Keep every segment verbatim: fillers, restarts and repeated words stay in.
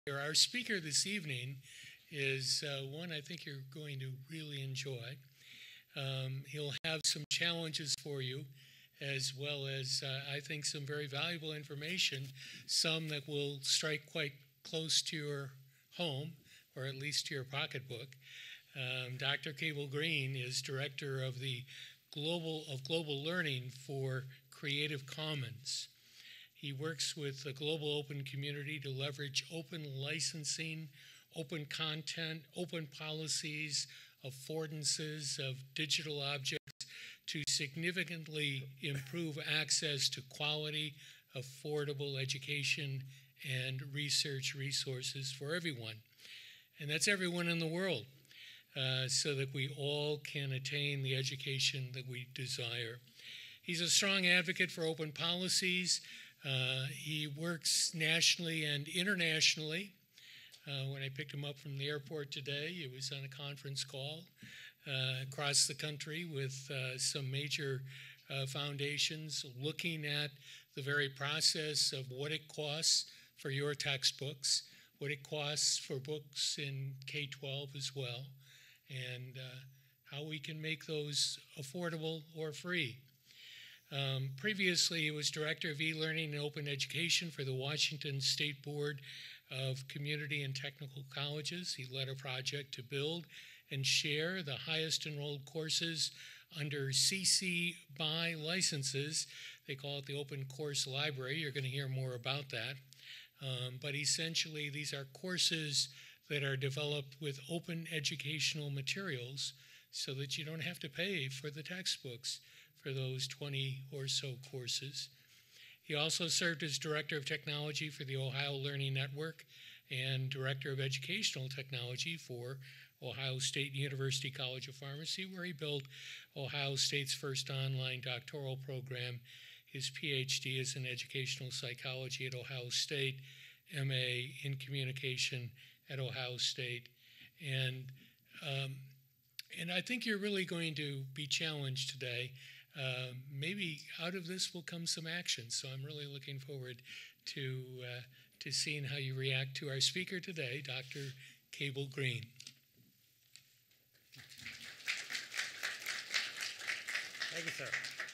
Our speaker this evening is uh, one I think you're going to really enjoy. Um, he'll have some challenges for you, as well as, uh, I think, some very valuable information, some that will strike quite close to your home, or at least to your pocketbook. Um, Doctor Cable Green is director of the Global of Global Learning for Creative Commons. He works with the global open community to leverage open licensing, open content, open policies, affordances of digital objects to significantly improve access to quality, affordable education and research resources for everyone. And that's everyone in the world, uh, so that we all can attain the education that we desire. He's a strong advocate for open policies. Uh, he works nationally and internationally. Uh, when I picked him up from the airport today, it was on a conference call uh, across the country with uh, some major uh, foundations looking at the very process of what it costs for your textbooks, what it costs for books in K twelve as well, and uh, how we can make those affordable or free. Um, previously, he was Director of E-Learning and Open Education for the Washington State Board of Community and Technical Colleges. He led a project to build and share the highest enrolled courses under C C B Y licenses. They call it the Open Course Library. You're going to hear more about that. Um, but essentially, these are courses that are developed with open educational materials so that you don't have to pay for the textbooks for those twenty or so courses. He also served as Director of Technology for the Ohio Learning Network and Director of Educational Technology for Ohio State University College of Pharmacy, where he built Ohio State's first online doctoral program. His P H D is in Educational Psychology at Ohio State, M A in Communication at Ohio State. And, um, and I think you're really going to be challenged today. Uh, maybe out of this will come some action. So I'm really looking forward to, uh, to seeing how you react to our speaker today, Doctor Cable Green. Thank you, sir.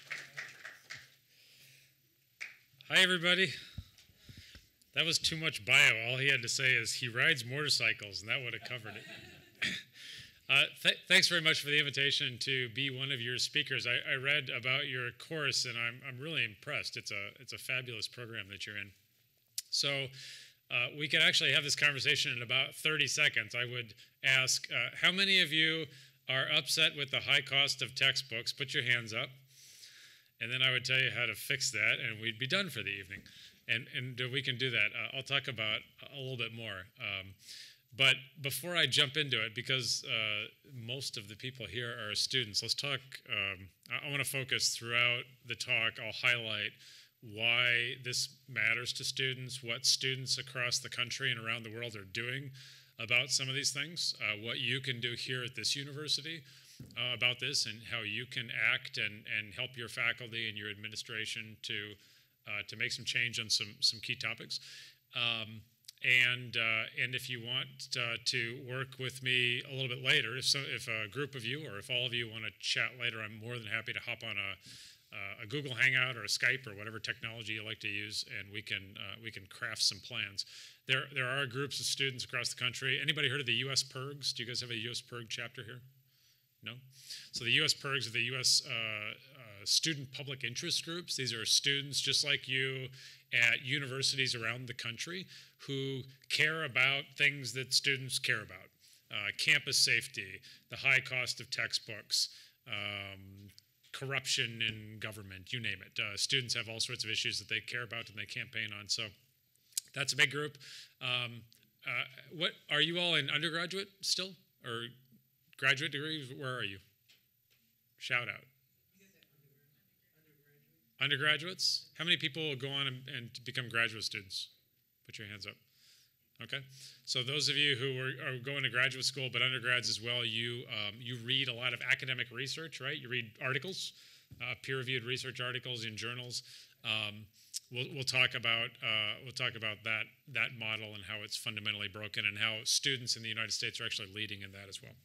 Hi, everybody. That was too much bio. All he had to say is he rides motorcycles, and that would have covered it. Uh, th thanks very much for the invitation to be one of your speakers. I, I read about your course, and I'm, I'm really impressed. It's a, it's a fabulous program that you're in. So uh, we could actually have this conversation in about thirty seconds. I would ask, uh, how many of you are upset with the high cost of textbooks? Put your hands up. And then I would tell you how to fix that, and we'd be done for the evening. And, and we can do that. Uh, I'll talk about a little bit more. Um, But before I jump into it, because uh, most of the people here are students, let's talk, um, I, I want to focus throughout the talk. I'll highlight why this matters to students, what students across the country and around the world are doing about some of these things, uh, what you can do here at this university uh, about this, and how you can act and, and help your faculty and your administration to, uh, to make some change on some, some key topics. Um, And uh, and if you want uh, to work with me a little bit later, if so, if a group of you or if all of you want to chat later, I'm more than happy to hop on a, uh, a Google Hangout or a Skype or whatever technology you like to use, and we can uh, we can craft some plans. There there are groups of students across the country. Anybody heard of the U S PIRGs? Do you guys have a U S PIRG chapter here? No? So the U S PIRGs are the U S uh, uh, student public interest groups. These are students just like you at universities around the country who care about things that students care about. Uh, campus safety, the high cost of textbooks, um, corruption in government, you name it. Uh, students have all sorts of issues that they care about and they campaign on. So that's a big group. Um, uh, what are you all in undergraduate still? Or graduate degrees? Where are you? Shout out. Undergraduates? How many people will go on and, and become graduate students? Put your hands up. Okay. So those of you who are, are going to graduate school, but undergrads as well, you, um, you read a lot of academic research, right? You read articles, uh, peer-reviewed research articles in journals. Um, we'll we'll talk about uh, we'll talk about that that model and how it's fundamentally broken and how students in the United States are actually leading in that as well.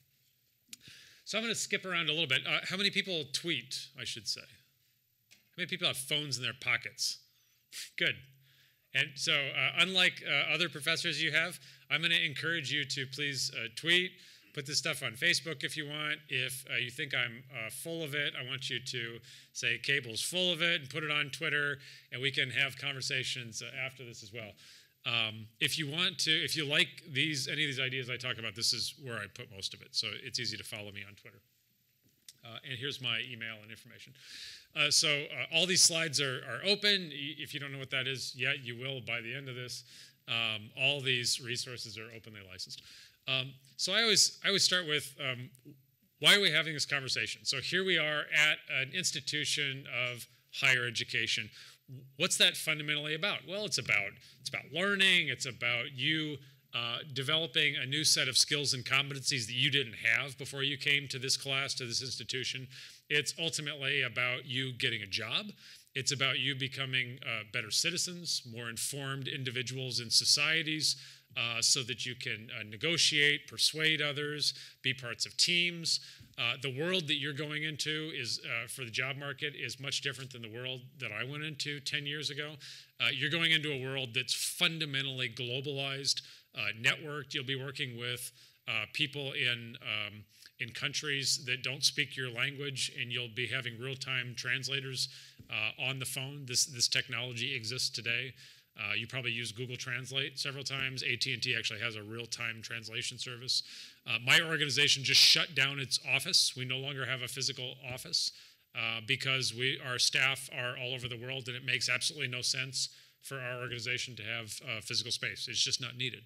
So I'm going to skip around a little bit. Uh, how many people tweet, I should say? How many people have phones in their pockets? Good. And so uh, unlike uh, other professors you have, I'm going to encourage you to please uh, tweet, put this stuff on Facebook if you want. If uh, you think I'm uh, full of it, I want you to say Cable's full of it and put it on Twitter, and we can have conversations uh, after this as well. Um, if you want to, if you like these, any of these ideas I talk about, this is where I put most of it. So it's easy to follow me on Twitter. Uh, and here's my email and information. Uh, so uh, all these slides are, are open. If you don't know what that is yet, you will by the end of this. Um, all these resources are openly licensed. Um, so I always, I always start with, um, why are we having this conversation? So here we are at an institution of higher education. What's that fundamentally about? Well, it's about, it's about learning. It's about you Uh, developing a new set of skills and competencies that you didn't have before you came to this class, to this institution. It's ultimately about you getting a job. It's about you becoming uh, better citizens, more informed individuals in societies, uh, so that you can uh, negotiate, persuade others, be parts of teams. Uh, the world that you're going into is, uh, for the job market, is much different than the world that I went into ten years ago. Uh, you're going into a world that's fundamentally globalized, Uh, networked. You'll be working with uh, people in um, in countries that don't speak your language, and you'll be having real-time translators uh, on the phone. This this technology exists today. Uh, you probably use Google Translate several times. A T and T actually has a real-time translation service. Uh, my organization just shut down its office. We no longer have a physical office uh, because we our staff are all over the world, and it makes absolutely no sense for our organization to have uh, physical space. It's just not needed.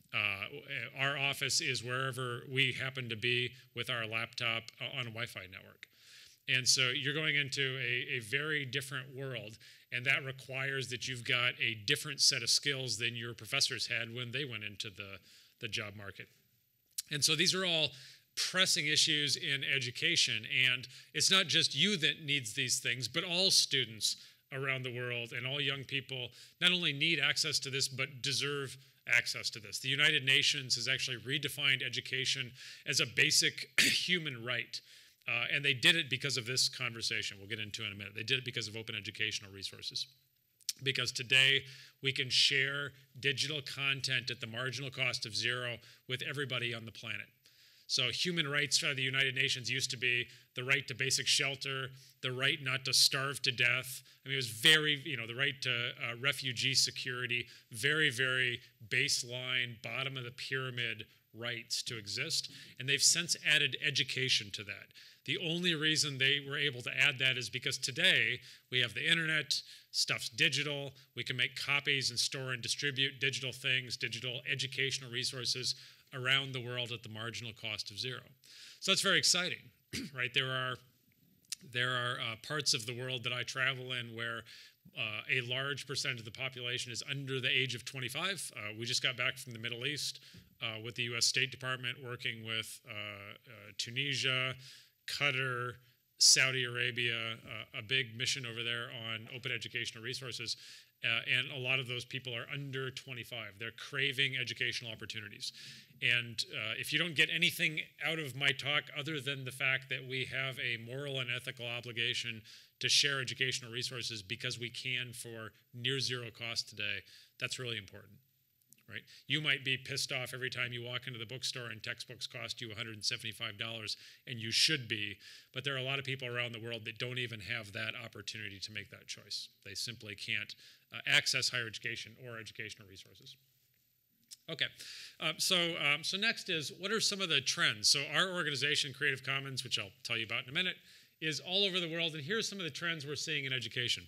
Uh, our office is wherever we happen to be with our laptop on a Wi-Fi network. And so you're going into a, a very different world, and that requires that you've got a different set of skills than your professors had when they went into the, the job market. And so these are all pressing issues in education, and it's not just you that needs these things, but all students around the world and all young people not only need access to this, but deserve access to this. The United Nations has actually redefined education as a basic human right, uh, and they did it because of this conversation we'll get into in a minute. They did it because of open educational resources. Because today we can share digital content at the marginal cost of zero with everybody on the planet. So human rights for the United Nations used to be the right to basic shelter, the right not to starve to death. I mean, it was very, you know, the right to uh, refugee security, very, very baseline, bottom of the pyramid rights to exist. And they've since added education to that. The only reason they were able to add that is because today we have the internet, stuff's digital, we can make copies and store and distribute digital things, digital educational resources around the world at the marginal cost of zero. So that's very exciting, right? There are, there are uh, parts of the world that I travel in where uh, a large percent of the population is under the age of twenty-five. Uh, we just got back from the Middle East uh, with the U S State Department working with uh, uh, Tunisia, Qatar, Saudi Arabia, uh, a big mission over there on open educational resources. Uh, and a lot of those people are under twenty-five. They're craving educational opportunities. And uh, if you don't get anything out of my talk other than the fact that we have a moral and ethical obligation to share educational resources because we can for near zero cost today, that's really important, right? You might be pissed off every time you walk into the bookstore and textbooks cost you one hundred seventy-five dollars, and you should be, but there are a lot of people around the world that don't even have that opportunity to make that choice. They simply can't uh, access higher education or educational resources. Okay, um, so um, so next is, what are some of the trends? So our organization, Creative Commons, which I'll tell you about in a minute, is all over the world, and here's some of the trends we're seeing in education.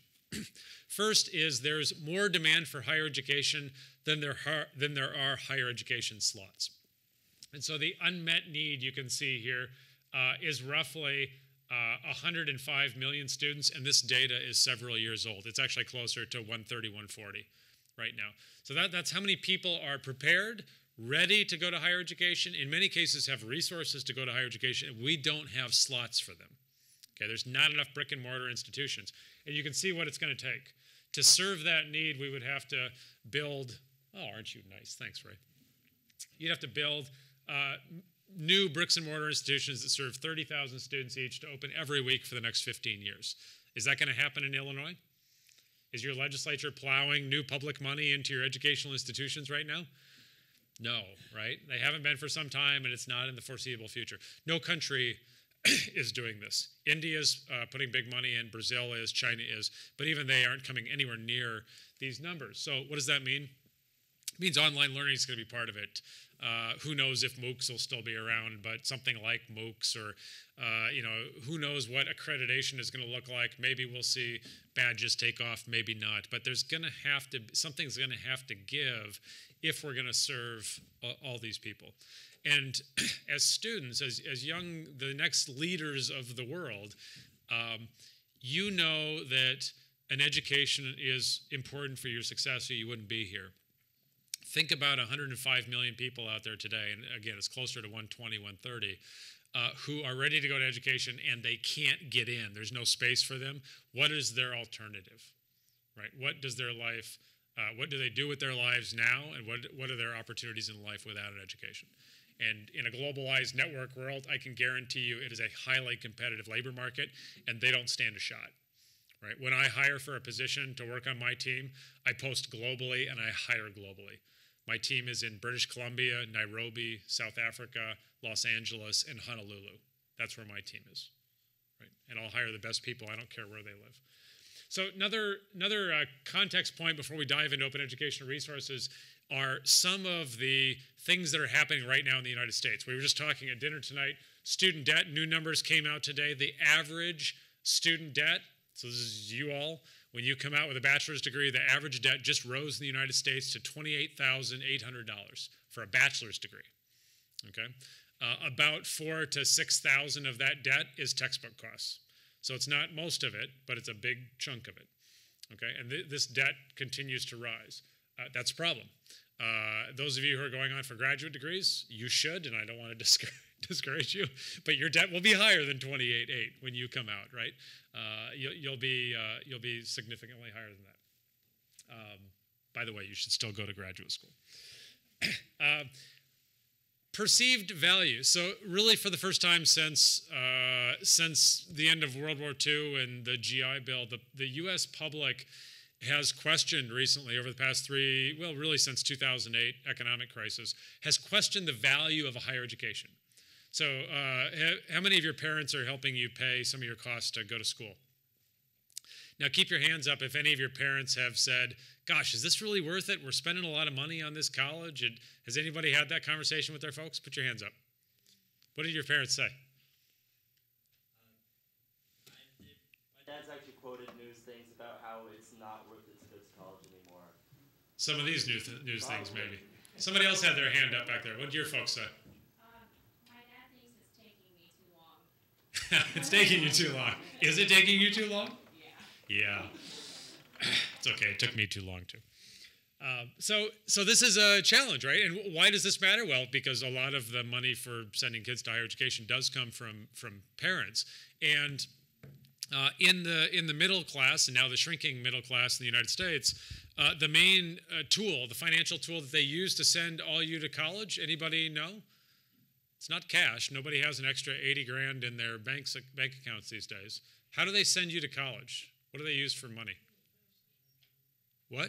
First is there's more demand for higher education than there, are, than there are higher education slots. And so the unmet need you can see here uh, is roughly uh, one hundred five million students, and this data is several years old. It's actually closer to one thirty, one forty right now. So that, that's how many people are prepared, ready to go to higher education, in many cases have resources to go to higher education, and we don't have slots for them. Okay, there's not enough brick and mortar institutions. And you can see what it's going to take. To serve that need, we would have to build, oh, aren't you nice? Thanks, Ray. You'd have to build uh, new bricks and mortar institutions that serve thirty thousand students each to open every week for the next fifteen years. Is that going to happen in Illinois? Is your legislature plowing new public money into your educational institutions right now? No, right? They haven't been for some time, and it's not in the foreseeable future. No country is doing this. India's uh, putting big money in, Brazil is, China is, but even they aren't coming anywhere near these numbers. So what does that mean? It means online learning is going to be part of it. Uh, who knows if MOOCs will still be around, but something like MOOCs, or uh, you know, who knows what accreditation is going to look like. Maybe we'll see badges take off, maybe not. But there's going to have to, something's going to have to give if we're going to serve all, all these people. And as students, as, as young, the next leaders of the world, um, you know that an education is important for your success, or you wouldn't be here. Think about one hundred five million people out there today, and again, it's closer to one twenty, one thirty, uh, who are ready to go to education and they can't get in. There's no space for them. What is their alternative, right? What does their life, uh, what do they do with their lives now, and what, what are their opportunities in life without an education? And in a globalized network world, I can guarantee you it is a highly competitive labor market, and they don't stand a shot. Right? When I hire for a position to work on my team, I post globally and I hire globally. My team is in British Columbia, Nairobi, South Africa, Los Angeles, and Honolulu. That's where my team is. Right? And I'll hire the best people. I don't care where they live. So another, another uh, context point before we dive into open educational resources are some of the things that are happening right now in the United States. We were just talking at dinner tonight. Student debt, new numbers came out today. The average student debt, so this is you all, when you come out with a bachelor's degree, the average debt just rose in the United States to twenty-eight thousand eight hundred dollars for a bachelor's degree. Okay, uh, about four to six thousand of that debt is textbook costs. So it's not most of it, but it's a big chunk of it. Okay, and th this debt continues to rise. Uh, that's a problem. Uh, those of you who are going on for graduate degrees, you should, and I don't want to discourage. discourage you, but your debt will be higher than twenty-eight eight when you come out, right? Uh, you'll, you'll be uh, you'll be significantly higher than that. Um, by the way, you should still go to graduate school. uh, perceived value. So really, for the first time since uh, since the end of World War Two and the G I Bill, the the U S public has questioned recently over the past three, well, really since two thousand eight economic crisis, has questioned the value of a higher education. So uh, how many of your parents are helping you pay some of your costs to go to school? Now keep your hands up if any of your parents have said, gosh, is this really worth it? We're spending a lot of money on this college. And has anybody had that conversation with their folks? Put your hands up. What did your parents say? Uh, I, my dad's actually quoted news things about how it's not worth it to go to college anymore. Some of these news, th news things, maybe. Somebody else had their hand up back there. What did your folks say? It's taking you too long. Is it taking you too long? Yeah. Yeah. It's okay. It took me too long, too. Uh, so, so this is a challenge, right? And why does this matter? Well, because a lot of the money for sending kids to higher education does come from, from parents. And uh, in, the, in the middle class, and now the shrinking middle class in the United States, uh, the main uh, tool, the financial tool that they use to send all you to college, anybody know? It's not cash. Nobody has an extra eighty grand in their banks, bank accounts these days. How do they send you to college? What do they use for money? What?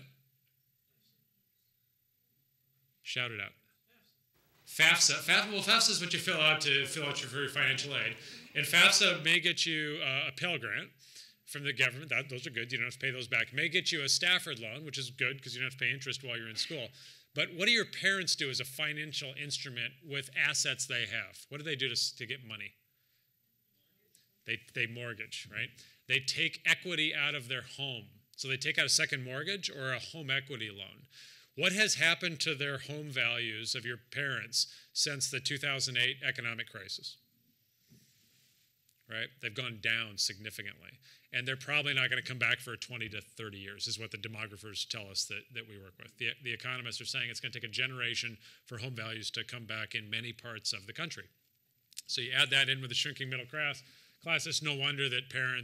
Shout it out. FAFSA. FAFSA. Well, FAFSA is what you fill out to fill out your, for your financial aid. And FAFSA may get you uh, a Pell Grant from the government. That, those are good. You don't have to pay those back. It may get you a Stafford loan, which is good because you don't have to pay interest while you're in school. But what do your parents do as a financial instrument with assets they have? What do they do to, to get money? They, they mortgage, right? They take equity out of their home. So they take out a second mortgage or a home equity loan. What has happened to their home values of your parents since the two thousand eight economic crisis? Right? They've gone down significantly. And they're probably not going to come back for twenty to thirty years, is what the demographers tell us that, that we work with. The, the economists are saying it's going to take a generation for home values to come back in many parts of the country. So you add that in with the shrinking middle class, class it's no wonder that parents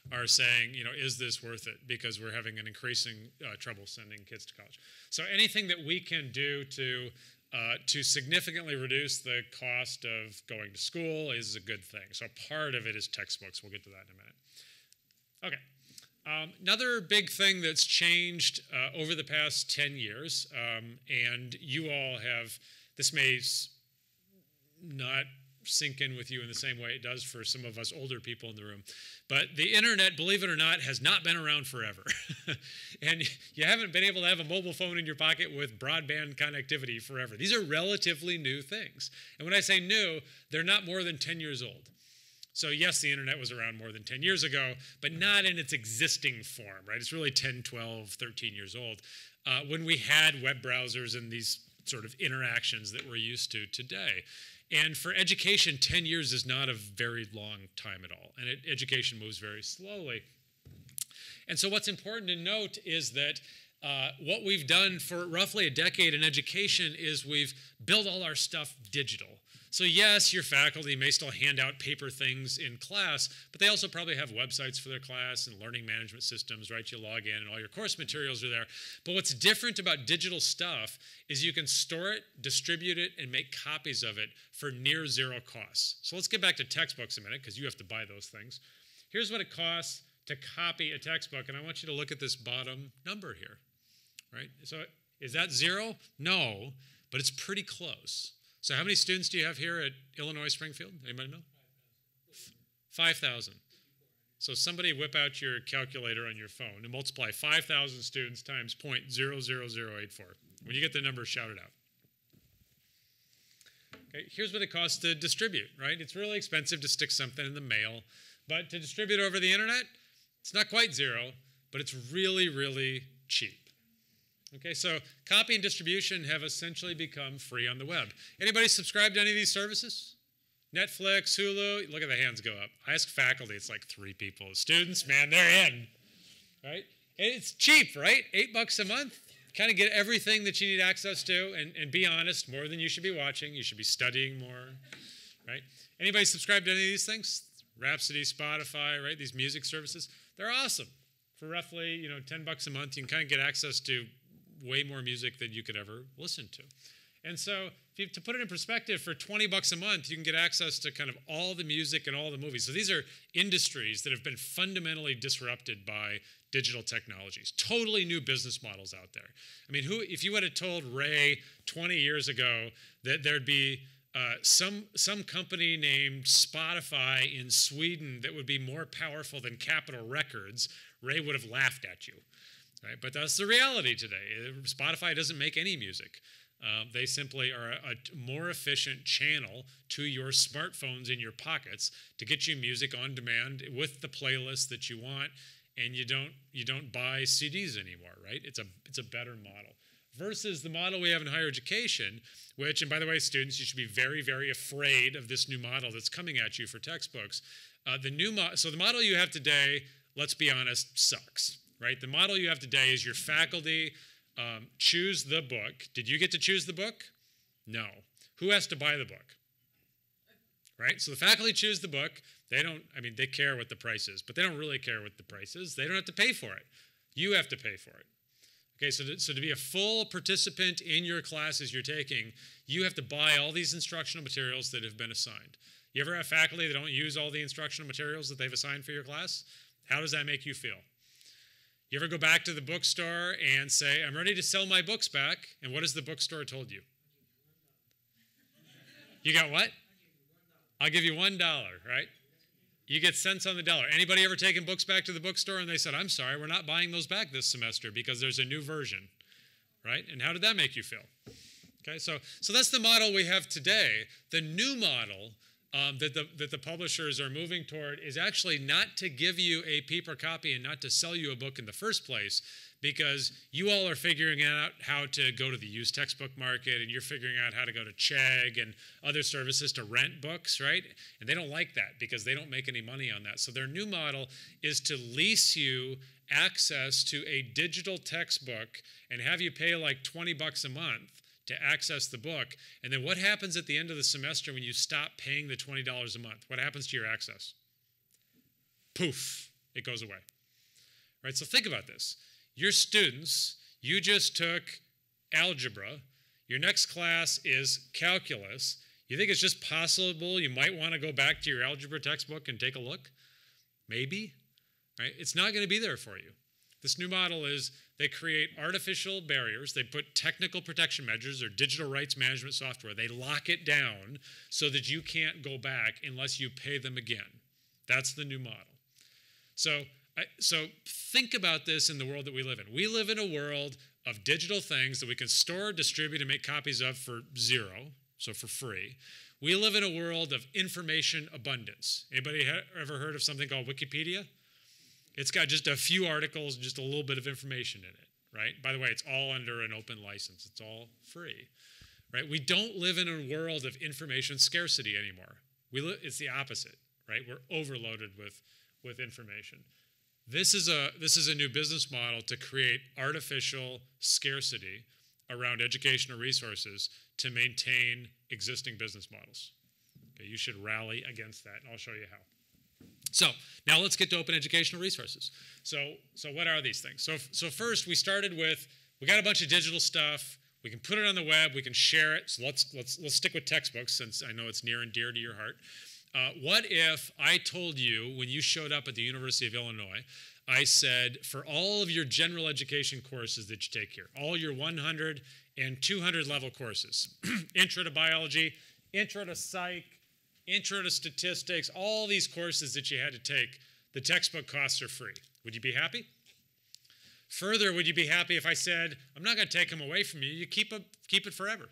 are saying, you know, is this worth it? Because we're having an increasing uh, trouble sending kids to college. So anything that we can do to uh, to significantly reduce the cost of going to school is a good thing. So part of it is textbooks. We'll get to that in a minute. Okay. Um, another big thing that's changed uh, over the past ten years, um, and you all have, this may not sink in with you in the same way it does for some of us older people in the room, but the internet, believe it or not, has not been around forever. And you haven't been able to have a mobile phone in your pocket with broadband connectivity forever. These are relatively new things. And when I say new, they're not more than ten years old. So yes, the internet was around more than ten years ago, but not in its existing form, right? It's really ten, twelve, thirteen years old uh, when we had web browsers and these sort of interactions that we're used to today. And for education, ten years is not a very long time at all. And it, education moves very slowly. And so what's important to note is that uh, what we've done for roughly a decade in education is we've built all our stuff digital. So yes, your faculty may still hand out paper things in class, but they also probably have websites for their class and learning management systems, right? You log in and all your course materials are there. But what's different about digital stuff is you can store it, distribute it, and make copies of it for near zero costs. So let's get back to textbooks a minute, because you have to buy those things. Here's what it costs to copy a textbook, and I want you to look at this bottom number here, right? So is that zero? No, but it's pretty close. So how many students do you have here at Illinois Springfield? Anybody know? five thousand. So somebody whip out your calculator on your phone and multiply five thousand students times zero point zero zero zero eight four. When you get the number, shout it out. Okay, here's what it costs to distribute, right? It's really expensive to stick something in the mail, but to distribute over the internet, it's not quite zero, but it's really, really cheap. Okay, so copy and distribution have essentially become free on the web. Anybody subscribe to any of these services? Netflix, Hulu? Look at the hands go up. I ask faculty, it's like three people. Students, man, they're in, right? And it's cheap, right? Eight bucks a month. Kind of get everything that you need access to, and, and be honest, more than you should be watching. You should be studying more, right? Anybody subscribe to any of these things? Rhapsody, Spotify, right? These music services. They're awesome. For roughly, you know, ten bucks a month, you can kind of get access to way more music than you could ever listen to. And so if you, to put it in perspective, for twenty bucks a month, you can get access to kind of all the music and all the movies. So these are industries that have been fundamentally disrupted by digital technologies. Totally new business models out there. I mean, who, if you would have told Ray twenty years ago that there'd be uh, some, some company named Spotify in Sweden that would be more powerful than Capitol Records, Ray would have laughed at you. Right? But that's the reality today. Spotify doesn't make any music. Uh, they simply are a, a more efficient channel to your smartphones in your pockets to get you music on demand with the playlist that you want, and you don't you don't buy C Ds anymore, right? It's a it's a better model. Versus the model we have in higher education, which, and by the way, students, you should be very, very afraid of this new model that's coming at you for textbooks. Uh, the new mo- so the model you have today, let's be honest, sucks. Right? The model you have today is your faculty um, choose the book. Did you get to choose the book? No. Who has to buy the book? Right? So the faculty choose the book. They don't, I mean, they care what the price is, but they don't really care what the price is. They don't have to pay for it. You have to pay for it. Okay, so to, so to be a full participant in your classes you're taking, you have to buy all these instructional materials that have been assigned. You ever have faculty that don't use all the instructional materials that they've assigned for your class? How does that make you feel? You ever go back to the bookstore and say, I'm ready to sell my books back, and what has the bookstore told you? You got what? I'll give you one dollar, right? You get cents on the dollar. Anybody ever taken books back to the bookstore and they said, I'm sorry, we're not buying those back this semester because there's a new version, right? And how did that make you feel? Okay, so, so that's the model we have today. The new model Um, that, the, that the publishers are moving toward is actually not to give you a paper copy and not to sell you a book in the first place, because you all are figuring out how to go to the used textbook market, and you're figuring out how to go to Chegg and other services to rent books, right? And they don't like that because they don't make any money on that. So their new model is to lease you access to a digital textbook and have you pay like twenty bucks a month to access the book. And then what happens at the end of the semester when you stop paying the twenty dollars a month? What happens to your access? Poof, it goes away. Right? So think about this. Your students, you just took algebra. Your next class is calculus. You think it's just possible you might want to go back to your algebra textbook and take a look? Maybe. Right? It's not going to be there for you. This new model is they create artificial barriers. They put technical protection measures or digital rights management software. They lock it down so that you can't go back unless you pay them again. That's the new model. So, I, so think about this in the world that we live in. We live in a world of digital things that we can store, distribute, and make copies of for zero, so for free. We live in a world of information abundance. Anybody ha- ever heard of something called Wikipedia? It's got just a few articles, just a little bit of information in it, right? By the way, it's all under an open license. It's all free, right? We don't live in a world of information scarcity anymore. We li- it's the opposite, right? We're overloaded with, with information. This is a this is a new business model to create artificial scarcity around educational resources to maintain existing business models. Okay, you should rally against that, and I'll show you how. So now let's get to open educational resources. So, so what are these things? So, so first we started with, we got a bunch of digital stuff. We can put it on the web. We can share it. So let's, let's, let's stick with textbooks since I know it's near and dear to your heart. Uh, what if I told you when you showed up at the University of Illinois, I said for all of your general education courses that you take here, all your one hundred and two hundred level courses, intro to biology, intro to psych, intro to statistics, all these courses that you had to take, the textbook costs are free. Would you be happy? Further, would you be happy if I said, I'm not going to take them away from you, you keep, a, keep it forever?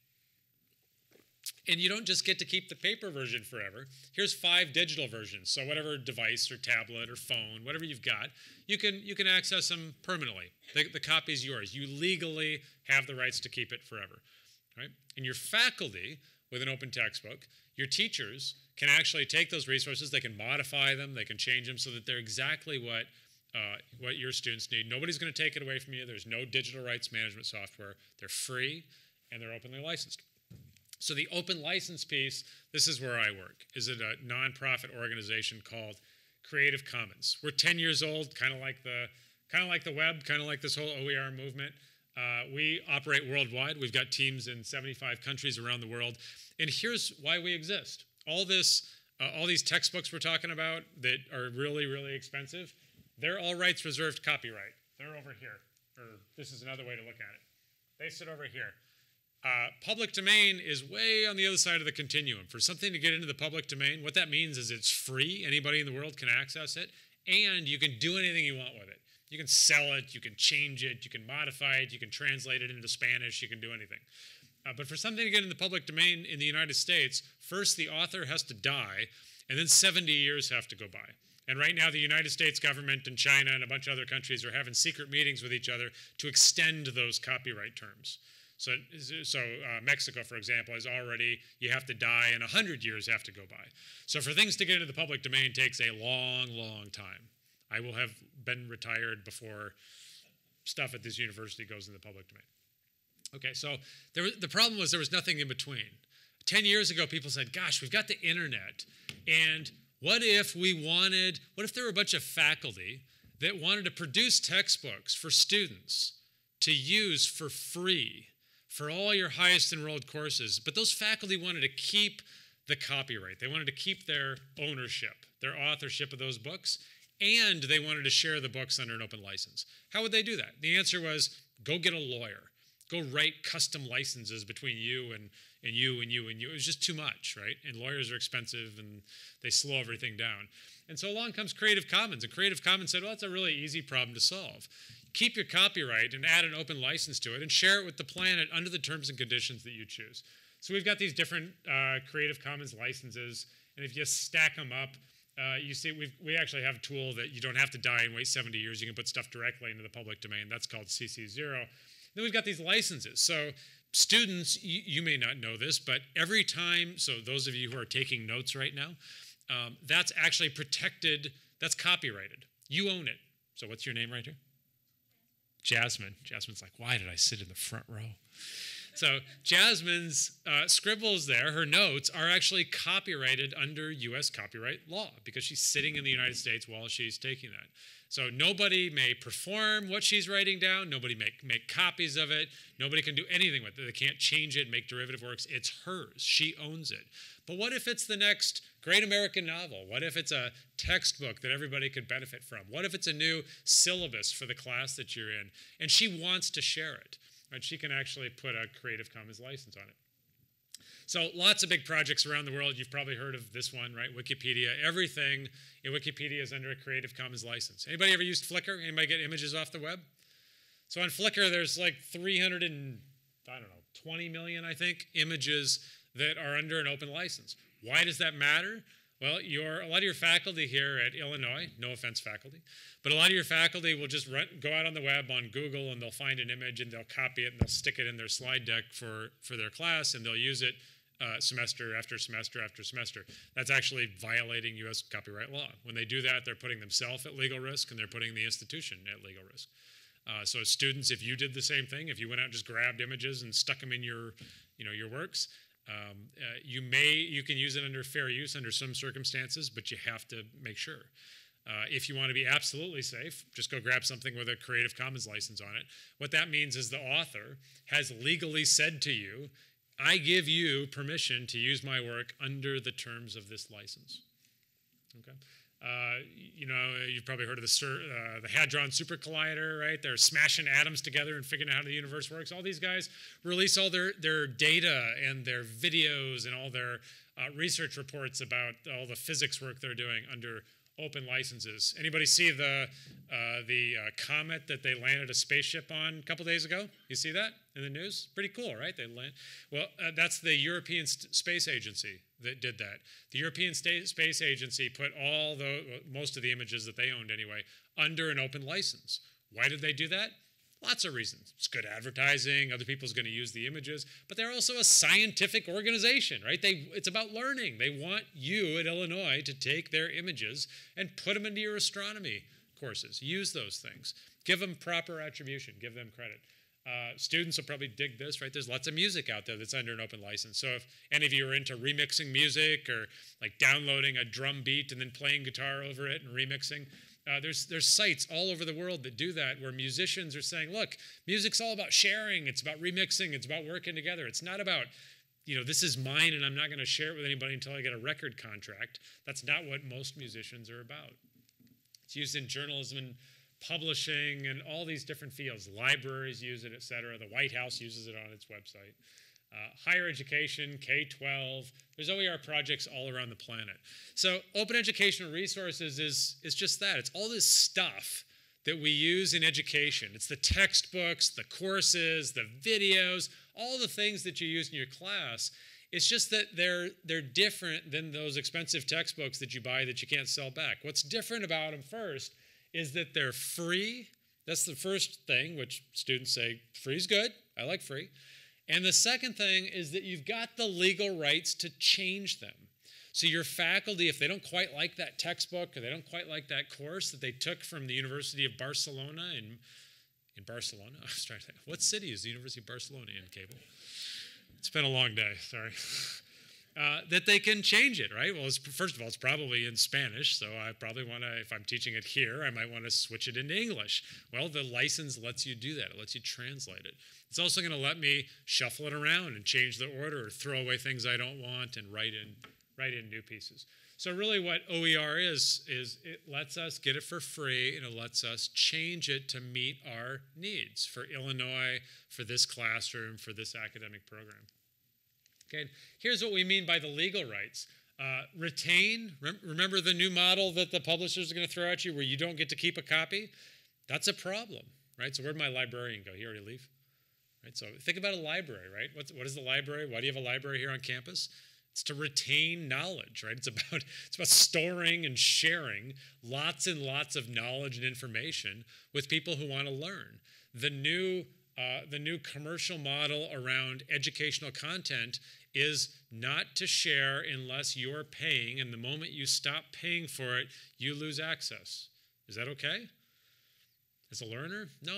And you don't just get to keep the paper version forever. Here's five digital versions. So whatever device or tablet or phone, whatever you've got, you can, you can access them permanently. The, the copy is yours. You legally have the rights to keep it forever. Right? And your faculty, with an open textbook, your teachers can actually take those resources, they can modify them, they can change them so that they're exactly what, uh, what your students need. Nobody's going to take it away from you. There's no digital rights management software. They're free, and they're openly licensed. So the open license piece, this is where I work, is at a nonprofit organization called Creative Commons. We're ten years old, kind of like the kind of like the web, kind of like this whole O E R movement. Uh, we operate worldwide. We've got teams in seventy-five countries around the world. And here's why we exist. All this, uh, all these textbooks we're talking about that are really, really expensive, they're all rights reserved copyright. They're over here. Or this is another way to look at it. They sit over here. Uh, public domain is way on the other side of the continuum. For something to get into the public domain, what that means is it's free. Anybody in the world can access it. And you can do anything you want with it. You can sell it, you can change it, you can modify it, you can translate it into Spanish, you can do anything. Uh, but for something to get in the public domain in the United States, first the author has to die, and then seventy years have to go by. And right now the United States government and China and a bunch of other countries are having secret meetings with each other to extend those copyright terms. So, so uh, Mexico, for example, is already, you have to die and one hundred years have to go by. So for things to get into the public domain takes a long, long time. I will have been retired before stuff at this university goes in the public domain. Okay, so there was, the problem was there was nothing in between. Ten years ago, people said, gosh, we've got the internet, and what if we wanted, what if there were a bunch of faculty that wanted to produce textbooks for students to use for free for all your highest enrolled courses, but those faculty wanted to keep the copyright. They wanted to keep their ownership, their authorship of those books, and they wanted to share the books under an open license. How would they do that? The answer was, go get a lawyer. Go write custom licenses between you and, and you and you and you. It was just too much, right? And lawyers are expensive, and they slow everything down. And so along comes Creative Commons, and Creative Commons said, well, that's a really easy problem to solve. Keep your copyright and add an open license to it and share it with the planet under the terms and conditions that you choose. So we've got these different uh, Creative Commons licenses, and if you stack them up, Uh, you see, we've, we actually have a tool that you don't have to die and wait seventy years. You can put stuff directly into the public domain. That's called C C zero. Then we've got these licenses. So students, you, you may not know this, but every time, so those of you who are taking notes right now, um, that's actually protected, that's copyrighted. You own it. So what's your name right here? Jasmine. Jasmine's like, why did I sit in the front row? So Jasmine's uh, scribbles there, her notes, are actually copyrighted under U S copyright law because she's sitting in the United States while she's taking that. So nobody may perform what she's writing down. Nobody make, make copies of it. Nobody can do anything with it. They can't change it, make derivative works. It's hers. She owns it. But what if it's the next great American novel? What if it's a textbook that everybody could benefit from? What if it's a new syllabus for the class that you're in? And she wants to share it. Right? She can actually put a Creative Commons license on it. So lots of big projects around the world. You've probably heard of this one, right? Wikipedia. Everything in Wikipedia is under a Creative Commons license. Anybody ever used Flickr? Anybody get images off the web? So on Flickr, there's like three hundred and, I don't know, twenty million, I think, images that are under an open license. Why does that matter? Well, your, a lot of your faculty here at Illinois, no offense faculty, but a lot of your faculty will just run, go out on the web on Google and they'll find an image and they'll copy it and they'll stick it in their slide deck for, for their class and they'll use it uh, semester after semester after semester. That's actually violating U S copyright law. When they do that, they're putting themselves at legal risk and they're putting the institution at legal risk. Uh, so students, if you did the same thing, if you went out and just grabbed images and stuck them in your, you know, your works, Um, uh, you may, you can use it under fair use under some circumstances, but you have to make sure. Uh, if you want to be absolutely safe, just go grab something with a Creative Commons license on it. What that means is the author has legally said to you, I give you permission to use my work under the terms of this license. Okay. Uh, you know, you've probably heard of the, uh, the Hadron Super Collider, right? They're smashing atoms together and figuring out how the universe works. All these guys release all their, their data and their videos and all their uh, research reports about all the physics work they're doing under open licenses. Anybody see the, uh, the uh, comet that they landed a spaceship on a couple days ago? You see that in the news? Pretty cool, right? They land. Well, uh, that's the European St- Space Agency that did that. The European State Space Agency put all the, well, most of the images that they owned anyway, under an open license. Why did they do that? Lots of reasons. It's good advertising. Other people's going to use the images. But they're also a scientific organization, right? They, it's about learning. They want you at Illinois to take their images and put them into your astronomy courses. Use those things. Give them proper attribution. Give them credit. Uh, students will probably dig this, right? There's lots of music out there that's under an open license. So if any of you are into remixing music or like downloading a drum beat and then playing guitar over it and remixing, Uh, there's, there's sites all over the world that do that where musicians are saying, look, music's all about sharing. It's about remixing. It's about working together. It's not about, you know, this is mine and I'm not going to share it with anybody until I get a record contract. That's not what most musicians are about. It's used in journalism and publishing and all these different fields. Libraries use it, et cetera. The White House uses it on its website. Uh, higher education, K twelve, there's O E R projects all around the planet. So open educational resources is, is just that. It's all this stuff that we use in education. It's the textbooks, the courses, the videos, all the things that you use in your class. It's just that they're, they're different than those expensive textbooks that you buy that you can't sell back. What's different about them first is that they're free. That's the first thing, which students say, free's good. I like free. And the second thing is that you've got the legal rights to change them. So your faculty, if they don't quite like that textbook or they don't quite like that course that they took from the University of Barcelona in, in Barcelona, I was trying to think, what city is the University of Barcelona in, Cable? It's been a long day, sorry. Uh, that they can change it, right? Well, it's, first of all, it's probably in Spanish, so I probably want to, if I'm teaching it here, I might want to switch it into English. Well, the license lets you do that. It lets you translate it. It's also going to let me shuffle it around and change the order or throw away things I don't want and write in, write in new pieces. So really what O E R is, is it lets us get it for free and it lets us change it to meet our needs for Illinois, for this classroom, for this academic program. Okay, here's what we mean by the legal rights. Uh, retain, rem remember the new model that the publishers are going to throw at you where you don't get to keep a copy? That's a problem, right? So where'd my librarian go? He already leave? Right, so think about a library, right? What's, what is the library? Why do you have a library here on campus? It's to retain knowledge, right? It's about, it's about storing and sharing lots and lots of knowledge and information with people who want to learn. The new Uh, the new commercial model around educational content is not to share unless you're paying, and the moment you stop paying for it, you lose access. Is that okay? As a learner? No,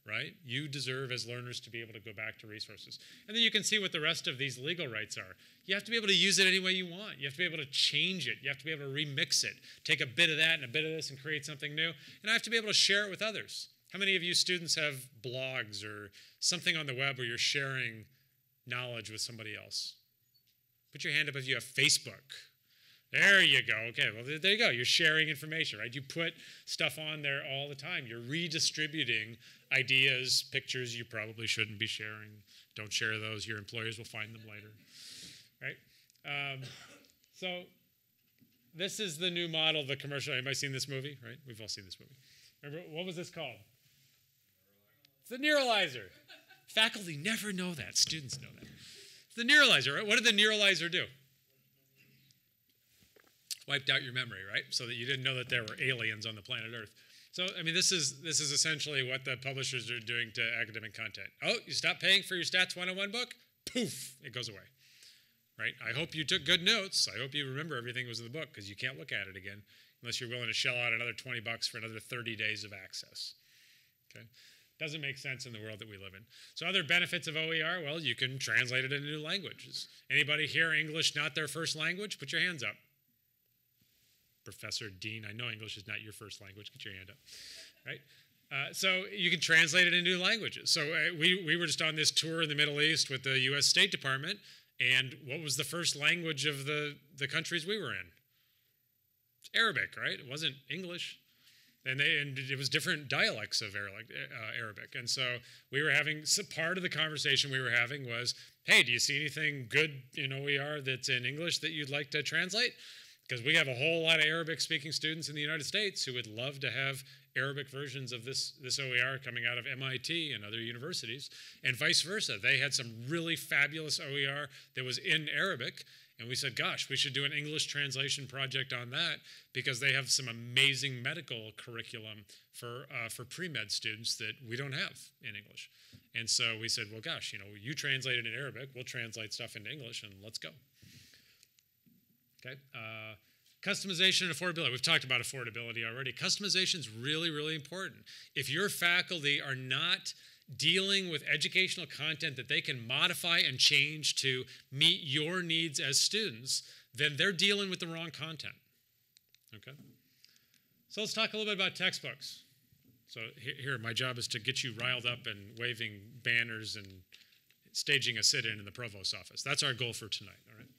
right? You deserve as learners to be able to go back to resources. And then you can see what the rest of these legal rights are. You have to be able to use it any way you want. You have to be able to change it. You have to be able to remix it, take a bit of that and a bit of this and create something new. And I have to be able to share it with others. How many of you students have blogs or something on the web where you're sharing knowledge with somebody else? Put your hand up if you have Facebook. There you go. Okay, well, there you go. You're sharing information, right? You put stuff on there all the time. You're redistributing ideas, pictures you probably shouldn't be sharing. Don't share those. Your employers will find them later, right? Um, so this is the new model of the commercial. Anybody seen this movie, right? We've all seen this movie. Remember, what was this called? It's the neuralizer. Faculty never know that. Students know that. It's the neuralizer, right? What did the neuralizer do? Wiped out your memory, right? So that you didn't know that there were aliens on the planet Earth. So, I mean, this is this is essentially what the publishers are doing to academic content. Oh, you stop paying for your Stats one oh one book? Poof, it goes away, right? I hope you took good notes. I hope you remember everything that was in the book, because you can't look at it again unless you're willing to shell out another twenty bucks for another thirty days of access, okay? Doesn't make sense in the world that we live in. So other benefits of O E R, well, you can translate it into new languages. Anybody here English not their first language? Put your hands up. Professor, Dean, I know English is not your first language. Get your hand up, right? Uh, so you can translate it into new languages. So uh, we, we were just on this tour in the Middle East with the U S State Department, and what was the first language of the, the countries we were in? It's Arabic, right? It wasn't English. And, they, and it was different dialects of Arabic, uh, Arabic. And so we were having, so part of the conversation we were having was, hey, do you see anything good in O E R that's in English that you'd like to translate? Because we have a whole lot of Arabic-speaking students in the United States who would love to have Arabic versions of this, this O E R coming out of M I T and other universities, and vice versa. They had some really fabulous O E R that was in Arabic, and we said, gosh, we should do an English translation project on that, because they have some amazing medical curriculum for, uh, for pre-med students that we don't have in English. And so we said, well, gosh, you know, you translate it in Arabic, we'll translate stuff into English, and let's go. Okay. Uh, customization and affordability. We've talked about affordability already. Customization is really, really important. If your faculty are not dealing with educational content that they can modify and change to meet your needs as students, then they're dealing with the wrong content. Okay. So let's talk a little bit about textbooks. So here, my job is to get you riled up and waving banners and staging a sit-in in the provost's office. That's our goal for tonight, all right?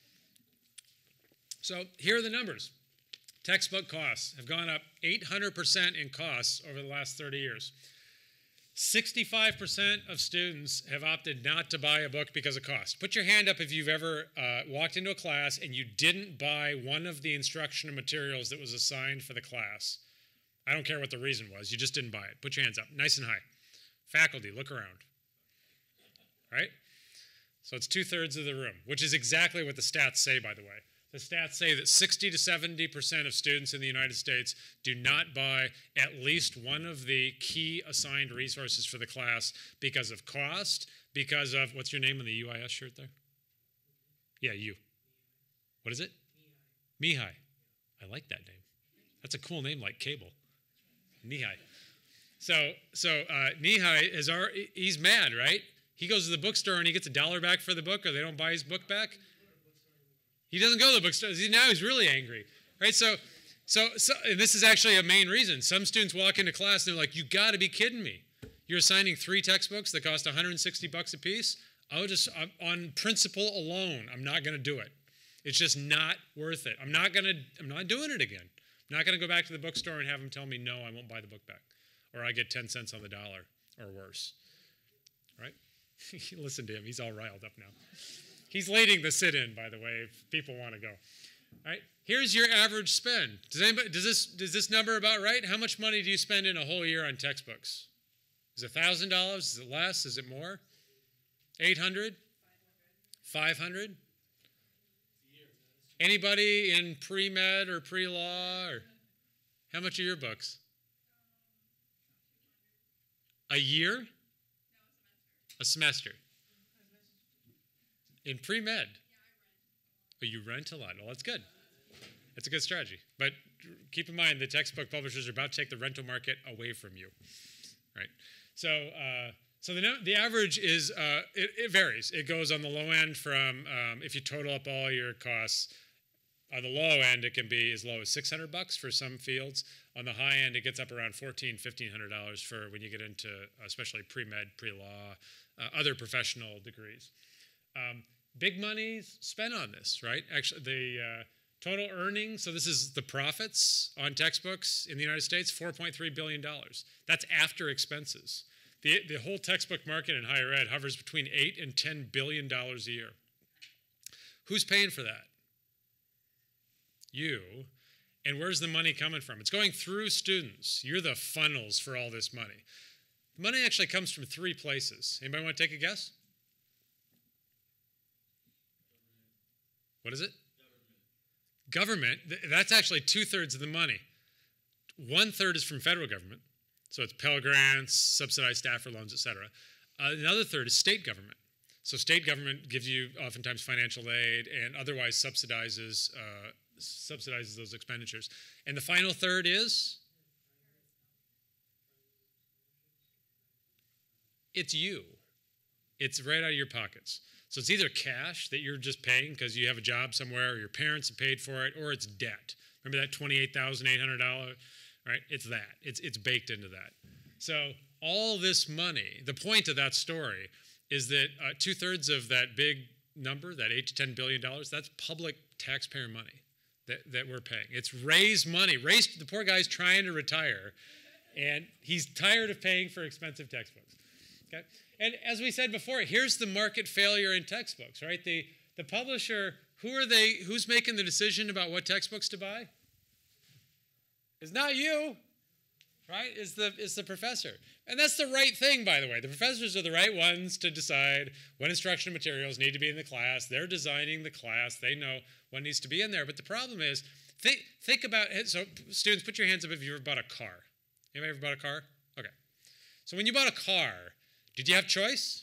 So here are the numbers. Textbook costs have gone up eight hundred percent in costs over the last thirty years. sixty-five percent of students have opted not to buy a book because of cost. Put your hand up if you've ever uh, walked into a class and you didn't buy one of the instructional materials that was assigned for the class. I don't care what the reason was. You just didn't buy it. Put your hands up, nice and high. Faculty, look around. Right? So it's two-thirds of the room, which is exactly what the stats say, by the way. The stats say that sixty to seventy percent of students in the United States do not buy at least one of the key assigned resources for the class because of cost, because of, what's your name on the U I S shirt there? Yeah, you. What is it? Mihai. I like that name. That's a cool name, like cable. Mihai. So, so uh, Mihai is our, he's mad, right? He goes to the bookstore and he gets a dollar back for the book, or they don't buy his book back. He doesn't go to the bookstore. Now he's really angry, right? So, so, so and this is actually a main reason. Some students walk into class and they're like, you got to be kidding me. You're assigning three textbooks that cost one hundred sixty bucks a piece? I'll just, I'm, on principle alone, I'm not going to do it. It's just not worth it. I'm not going to, I'm not doing it again. I'm not going to go back to the bookstore and have them tell me, no, I won't buy the book back. Or I get ten cents on the dollar or worse, right? Listen to him. He's all riled up now. He's leading the sit-in, by the way, if people want to go. All right, here's your average spend. Does anybody, does this, does this number about right? How much money do you spend in a whole year on textbooks? Is it one thousand dollars? Is it less? Is it more? eight hundred dollars? five hundred dollars? Anybody in pre-med or pre-law? Or how much are your books? A year? A semester. In pre-med? Oh, you rent a lot. Well, that's good. That's a good strategy. But keep in mind, the textbook publishers are about to take the rental market away from you, right? So, uh, so the the average is uh, it, it varies. It goes on the low end from um, if you total up all your costs. On the low end, it can be as low as six hundred bucks for some fields. On the high end, it gets up around fourteen, fifteen hundred dollars for when you get into especially pre-med, pre-law, uh, other professional degrees. Um, big money's spent on this, right? Actually, the uh, total earnings, so this is the profits on textbooks in the United States, four point three billion dollars. That's after expenses. The, the whole textbook market in higher ed hovers between eight and ten billion dollars a year. Who's paying for that? You. And where's the money coming from? It's going through students. You're the funnels for all this money. The money actually comes from three places. Anybody want to take a guess? What is it? Government. Government. That's actually two-thirds of the money. One-third is from federal government. So it's Pell Grants, subsidized staffer loans, et cetera. Uh, another third is state government. So state government gives you oftentimes financial aid and otherwise subsidizes uh, subsidizes those expenditures. And the final third is? It's you. It's right out of your pockets. So it's either cash that you're just paying because you have a job somewhere or your parents have paid for it, or it's debt. Remember that twenty-eight thousand eight hundred dollars? Right? It's that. It's, it's baked into that. So all this money, the point of that story is that uh, two-thirds of that big number, that eight to ten billion dollars, that's public taxpayer money that, that we're paying. It's raised money. Raised, the poor guy's trying to retire, and he's tired of paying for expensive textbooks. Okay? And as we said before, here's the market failure in textbooks, right? The, the publisher, who are they, who's making the decision about what textbooks to buy? It's not you, right? It's the, it's the professor. And that's the right thing, by the way. The professors are the right ones to decide what instructional materials need to be in the class. They're designing the class. They know what needs to be in there. But the problem is, think, think about it. So students, put your hands up if you ever bought a car. Anybody ever bought a car? Okay. So when you bought a car, did you have choice?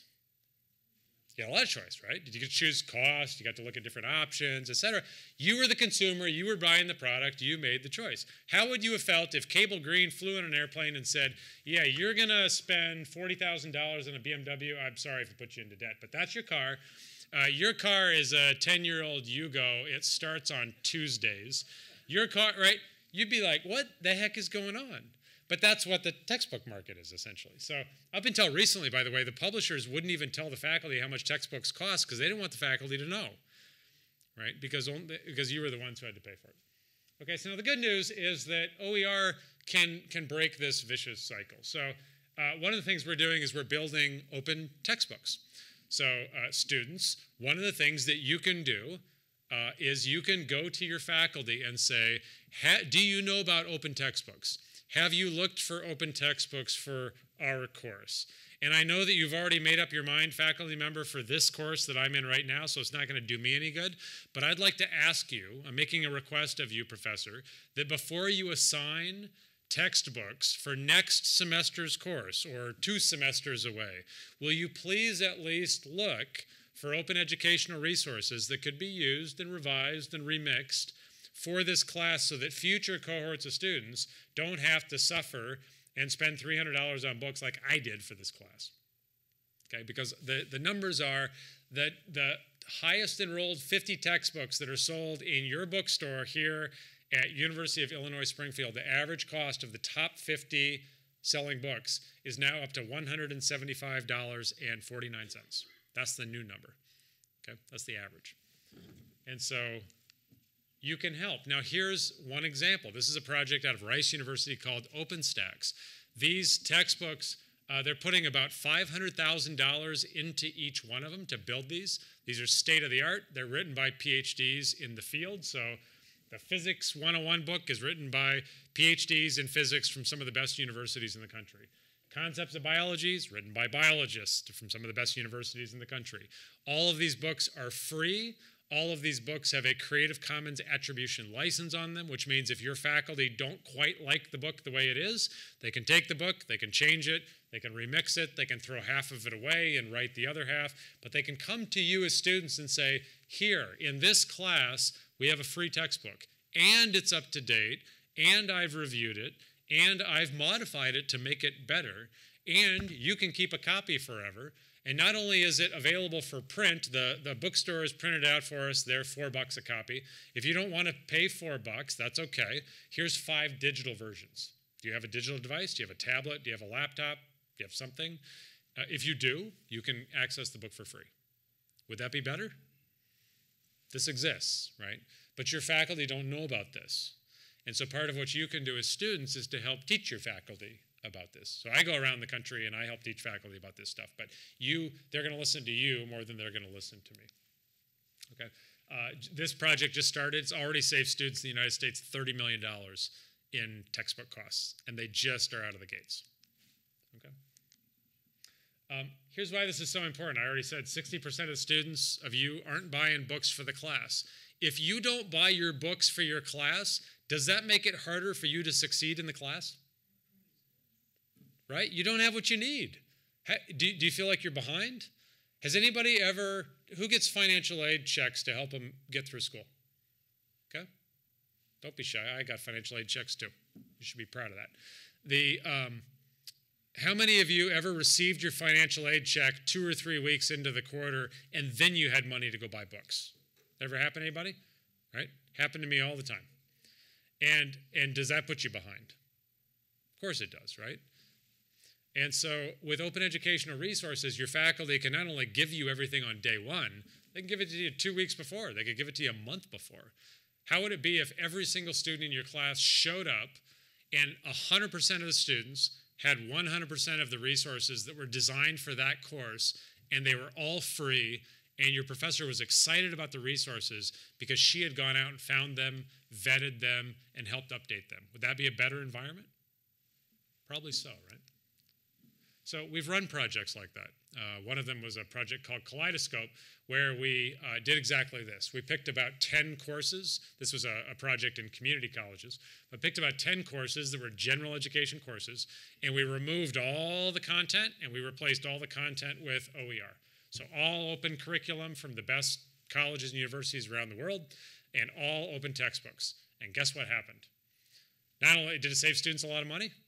You had a lot of choice, right? Did you get to choose cost? You got to look at different options, et cetera. You were the consumer. You were buying the product. You made the choice. How would you have felt if Cable Green flew in an airplane and said, yeah, you're going to spend forty thousand dollars on a B M W. I'm sorry if I put you into debt, but that's your car. Uh, your car is a ten-year-old Yugo. It starts on Tuesdays. Your car, right? You'd be like, what the heck is going on? But that's what the textbook market is, essentially. So up until recently, by the way, the publishers wouldn't even tell the faculty how much textbooks cost because they didn't want the faculty to know, right? Because, only, because you were the ones who had to pay for it. Okay, so now the good news is that O E R can, can break this vicious cycle. So uh, one of the things we're doing is we're building open textbooks. So uh, students, one of the things that you can do uh, is you can go to your faculty and say, do you know about open textbooks? Have you looked for open textbooks for our course? And I know that you've already made up your mind, faculty member, for this course that I'm in right now, so it's not going to do me any good. But I'd like to ask you, I'm making a request of you, professor, that before you assign textbooks for next semester's course or two semesters away, will you please at least look for open educational resources that could be used and revised and remixed for this class so that future cohorts of students don't have to suffer and spend three hundred dollars on books like I did for this class. Okay, because the, the numbers are that the highest enrolled fifty textbooks that are sold in your bookstore here at University of Illinois Springfield, the average cost of the top fifty selling books is now up to one hundred seventy-five dollars and forty-nine cents. That's the new number. Okay, that's the average. And so you can help. Now, here's one example. This is a project out of Rice University called OpenStax. These textbooks, uh, they're putting about five hundred thousand dollars into each one of them to build these. These are state-of-the-art. They're written by P H Ds in the field. So the Physics one oh one book is written by P H Ds in physics from some of the best universities in the country. Concepts of Biology is written by biologists from some of the best universities in the country. All of these books are free. All of these books have a Creative Commons attribution license on them, which means if your faculty don't quite like the book the way it is, they can take the book, they can change it, they can remix it, they can throw half of it away and write the other half, but they can come to you as students and say, here, in this class, we have a free textbook, and it's up to date, and I've reviewed it, and I've modified it to make it better, and you can keep a copy forever. And not only is it available for print, the, the bookstore is printed out for us. They're four bucks a copy. If you don't want to pay four bucks, that's okay. Here's five digital versions. Do you have a digital device? Do you have a tablet? Do you have a laptop? Do you have something? Uh, if you do, you can access the book for free. Would that be better? This exists, right? But your faculty don't know about this. And so part of what you can do as students is to help teach your faculty about this. So I go around the country and I help teach faculty about this stuff. But you, they're going to listen to you more than they're going to listen to me. Okay. Uh, this project just started. It's already saved students in the United States thirty million dollars in textbook costs, and they just are out of the gates. Okay. Um, here's why this is so important. I already said sixty percent of the students of you aren't buying books for the class. If you don't buy your books for your class, does that make it harder for you to succeed in the class? Right? You don't have what you need. Do, do you feel like you're behind? Has anybody ever, who gets financial aid checks to help them get through school? Okay? Don't be shy. I got financial aid checks too. You should be proud of that. The, um, how many of you ever received your financial aid check two or three weeks into the quarter and then you had money to go buy books? Ever happen to anybody? Right? Happened to me all the time. And, and does that put you behind? Of course it does, right? And so with open educational resources, your faculty can not only give you everything on day one, they can give it to you two weeks before. They could give it to you a month before. How would it be if every single student in your class showed up and one hundred percent of the students had one hundred percent of the resources that were designed for that course, and they were all free, and your professor was excited about the resources because she had gone out and found them, vetted them, and helped update them? Would that be a better environment? Probably so, right? So we've run projects like that. Uh, one of them was a project called Kaleidoscope, where we uh, did exactly this. We picked about ten courses. This was a, a project in community colleges. But picked about ten courses that were general education courses, and we removed all the content, and we replaced all the content with O E R. So all open curriculum from the best colleges and universities around the world, and all open textbooks. And guess what happened? Not only did it save students a lot of money,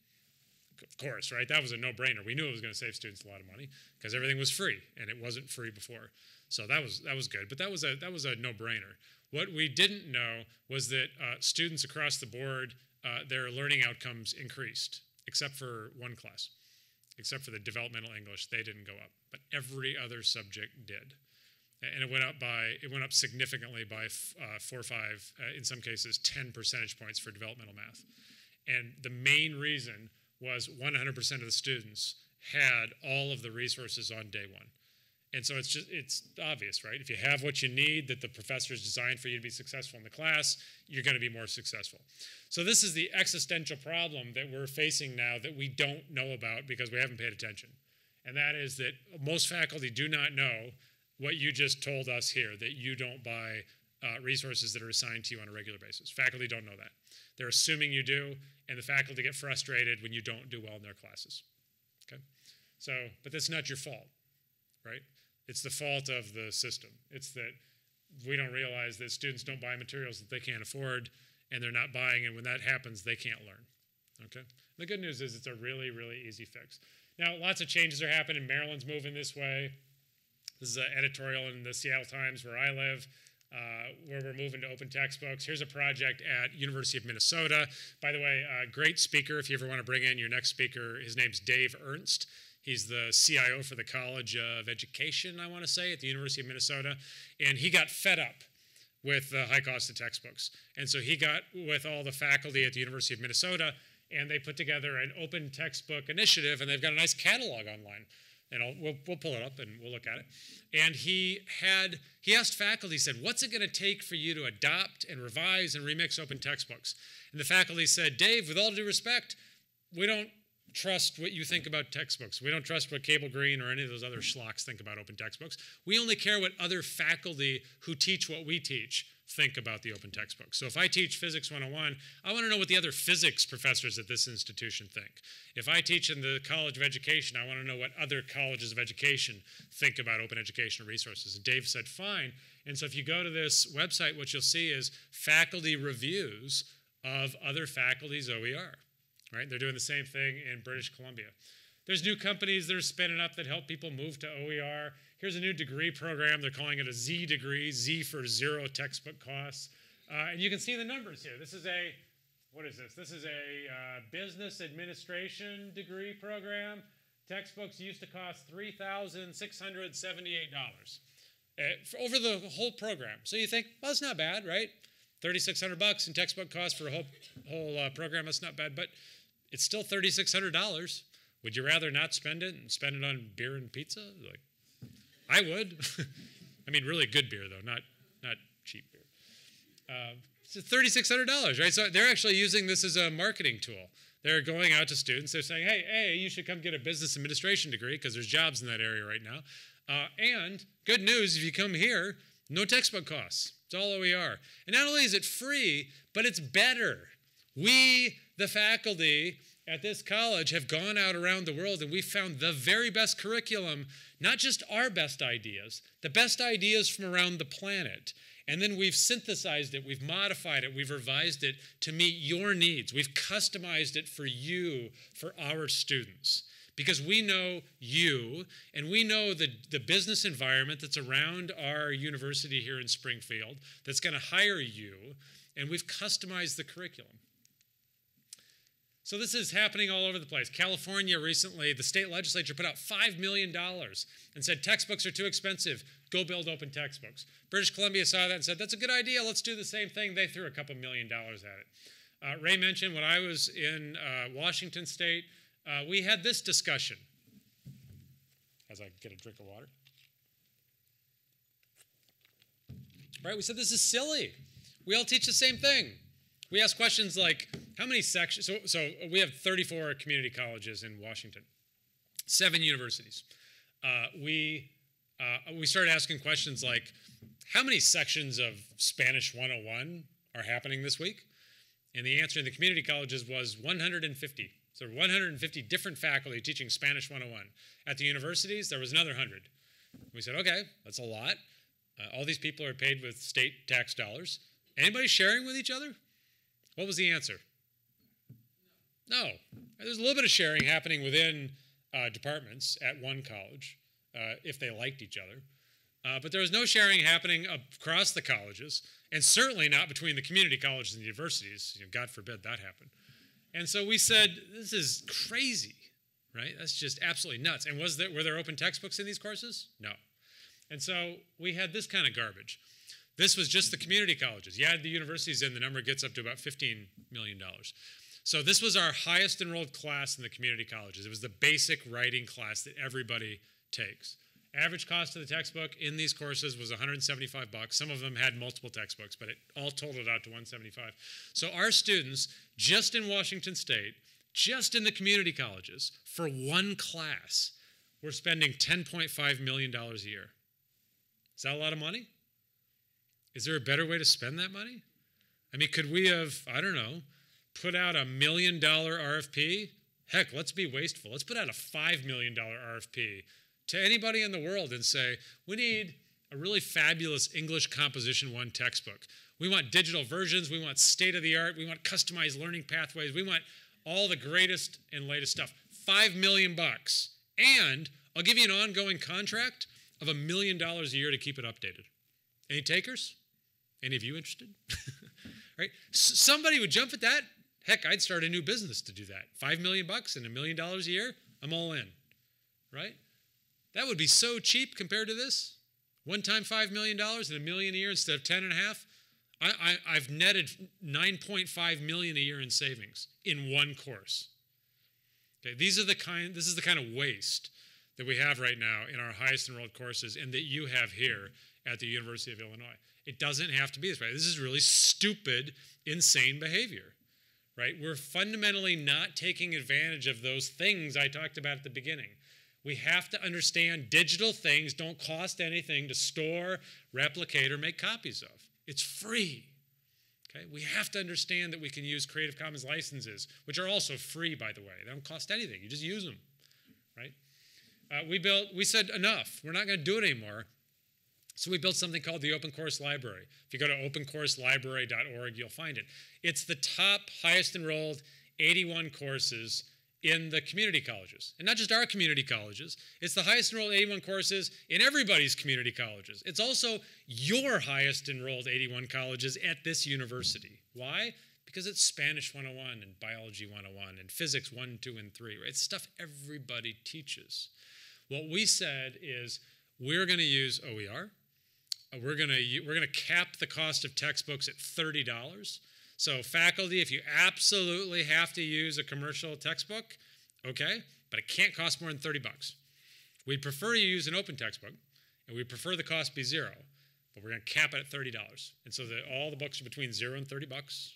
of course, right? That was a no-brainer. We knew it was going to save students a lot of money because everything was free, and it wasn't free before. So that was that was good, but that was a that was a no-brainer. What we didn't know was that uh, students across the board, uh, their learning outcomes increased, except for one class, except for the developmental English. They didn't go up, but every other subject did, and it went up by it went up significantly by uh, four or five, uh, in some cases, ten percentage points for developmental math. And the main reason was one hundred percent of the students had all of the resources on day one. And so it's just, it's obvious, right? If you have what you need that the professor has designed for you to be successful in the class, you're going to be more successful. So this is the existential problem that we're facing now that we don't know about because we haven't paid attention. And that is that most faculty do not know what you just told us here, that you don't buy uh, resources that are assigned to you on a regular basis. Faculty don't know that. They're assuming you do, and the faculty get frustrated when you don't do well in their classes. Okay? So, but that's not your fault, right? It's the fault of the system. It's that we don't realize that students don't buy materials that they can't afford, and they're not buying, and when that happens, they can't learn. Okay? The good news is it's a really, really easy fix. Now, lots of changes are happening. Maryland's moving this way. This is an editorial in the Seattle Times where I live. Uh, where we're moving to open textbooks. Here's a project at University of Minnesota. By the way, uh, great speaker. If you ever want to bring in your next speaker, his name's Dave Ernst. He's the C I O for the College of Education, I want to say, at the University of Minnesota. And he got fed up with the high cost of textbooks. And so he got with all the faculty at the University of Minnesota, and they put together an open textbook initiative, and they've got a nice catalog online. And I'll, we'll, we'll pull it up and we'll look at it. And he had, he asked faculty, he said, what's it going to take for you to adopt and revise and remix open textbooks? And the faculty said, Dave, with all due respect, we don't trust what you think about textbooks. We don't trust what Cable Green or any of those other schlocks think about open textbooks. We only care what other faculty who teach what we teach think about the open textbook. So if I teach Physics one oh one, I want to know what the other physics professors at this institution think. If I teach in the College of Education, I want to know what other colleges of education think about open educational resources. And Dave said, fine. And so if you go to this website, what you'll see is faculty reviews of other faculty's O E R. Right? They're doing the same thing in British Columbia. There's new companies that are spinning up that help people move to O E R. Here's a new degree program. They're calling it a Z degree, Z for zero textbook costs. Uh, and you can see the numbers here. This is a, what is this? This is a uh, business administration degree program. Textbooks used to cost three thousand six hundred seventy-eight dollars uh, over the whole program. So you think, well, that's not bad, right? thirty-six hundred bucks in textbook costs for a whole, whole uh, program. That's not bad, but it's still thirty-six hundred dollars. Would you rather not spend it and spend it on beer and pizza? Like, I would. I mean, really good beer, though, not, not cheap beer. Uh, it's thirty-six hundred dollars, right? So they're actually using this as a marketing tool. They're going out to students. They're saying, hey, hey, you should come get a business administration degree because there's jobs in that area right now. Uh, and good news, if you come here, no textbook costs. It's all O E R. And not only is it free, but it's better. We, the faculty at this college, have gone out around the world and we found the very best curriculum, not just our best ideas, the best ideas from around the planet. And then we've synthesized it, we've modified it, we've revised it to meet your needs. We've customized it for you, for our students. Because we know you, and we know the, the business environment that's around our university here in Springfield that's going to hire you, and we've customized the curriculum. So this is happening all over the place. California recently, the state legislature put out five million dollars and said textbooks are too expensive. Go build open textbooks. British Columbia saw that and said, that's a good idea. Let's do the same thing. They threw a couple million dollars at it. Uh, Ray mentioned when I was in uh, Washington State, uh, we had this discussion. As I get a drink of water. Right, we said this is silly. We all teach the same thing. We ask questions like, how many sections? So, so we have thirty-four community colleges in Washington, seven universities. Uh, we, uh, we started asking questions like, how many sections of Spanish one oh one are happening this week? And the answer in the community colleges was one hundred fifty. So one hundred fifty different faculty teaching Spanish one oh one. At the universities, there was another one hundred. We said, okay, that's a lot. Uh, all these people are paid with state tax dollars. Anybody sharing with each other? What was the answer? No. There's a little bit of sharing happening within uh, departments at one college, uh, if they liked each other. Uh, but there was no sharing happening across the colleges, and certainly not between the community colleges and the universities. You know, God forbid that happen. And so we said, this is crazy, right? That's just absolutely nuts. And was there, were there open textbooks in these courses? No. And so we had this kind of garbage. This was just the community colleges. You add the universities in, the number gets up to about fifteen million dollars. So this was our highest enrolled class in the community colleges. It was the basic writing class that everybody takes. Average cost of the textbook in these courses was one hundred seventy-five bucks. Some of them had multiple textbooks, but it all totaled out to one hundred seventy-five. So our students, just in Washington State, just in the community colleges, for one class, were spending ten point five million dollars a year. Is that a lot of money? Is there a better way to spend that money? I mean, could we have, I don't know, put out a million dollar R F P? Heck, let's be wasteful. Let's put out a five million dollar R F P to anybody in the world and say, we need a really fabulous English Composition one textbook. We want digital versions. We want state-of-the-art. We want customized learning pathways. We want all the greatest and latest stuff. Five million bucks. And I'll give you an ongoing contract of a million dollars a year to keep it updated. Any takers? Any of you interested? Right? S- somebody would jump at that. Heck, I'd start a new business to do that. Five million bucks and a million dollars a year, I'm all in. Right? That would be so cheap compared to this. One time five million dollars and a million a year instead of ten and a half. I, I, I've netted nine point five million a year in savings in one course. Okay, these are the kind, this is the kind of waste that we have right now in our highest enrolled courses and that you have here at the University of Illinois. It doesn't have to be this way. This is really stupid, insane behavior, right? We're fundamentally not taking advantage of those things I talked about at the beginning. We have to understand digital things don't cost anything to store, replicate, or make copies of. It's free. Okay? We have to understand that we can use Creative Commons licenses, which are also free, by the way. They don't cost anything. You just use them, right? Uh, we built. We said enough. We're not going to do it anymore. So we built something called the Open Course Library. If you go to open course library dot org, you'll find it. It's the top, highest enrolled eighty-one courses in the community colleges. And not just our community colleges. It's the highest enrolled eighty-one courses in everybody's community colleges. It's also your highest enrolled eighty-one colleges at this university. Why? Because it's Spanish one oh one and Biology one oh one and Physics one, two, and three. Right? It's stuff everybody teaches. What we said is we're going to use O E R. We're going to we're going to cap the cost of textbooks at thirty dollars. So faculty, if you absolutely have to use a commercial textbook, okay, but it can't cost more than thirty bucks. We'd prefer you use an open textbook, and we prefer the cost be zero, but we're going to cap it at thirty dollars. And so that all the books are between zero and thirty bucks,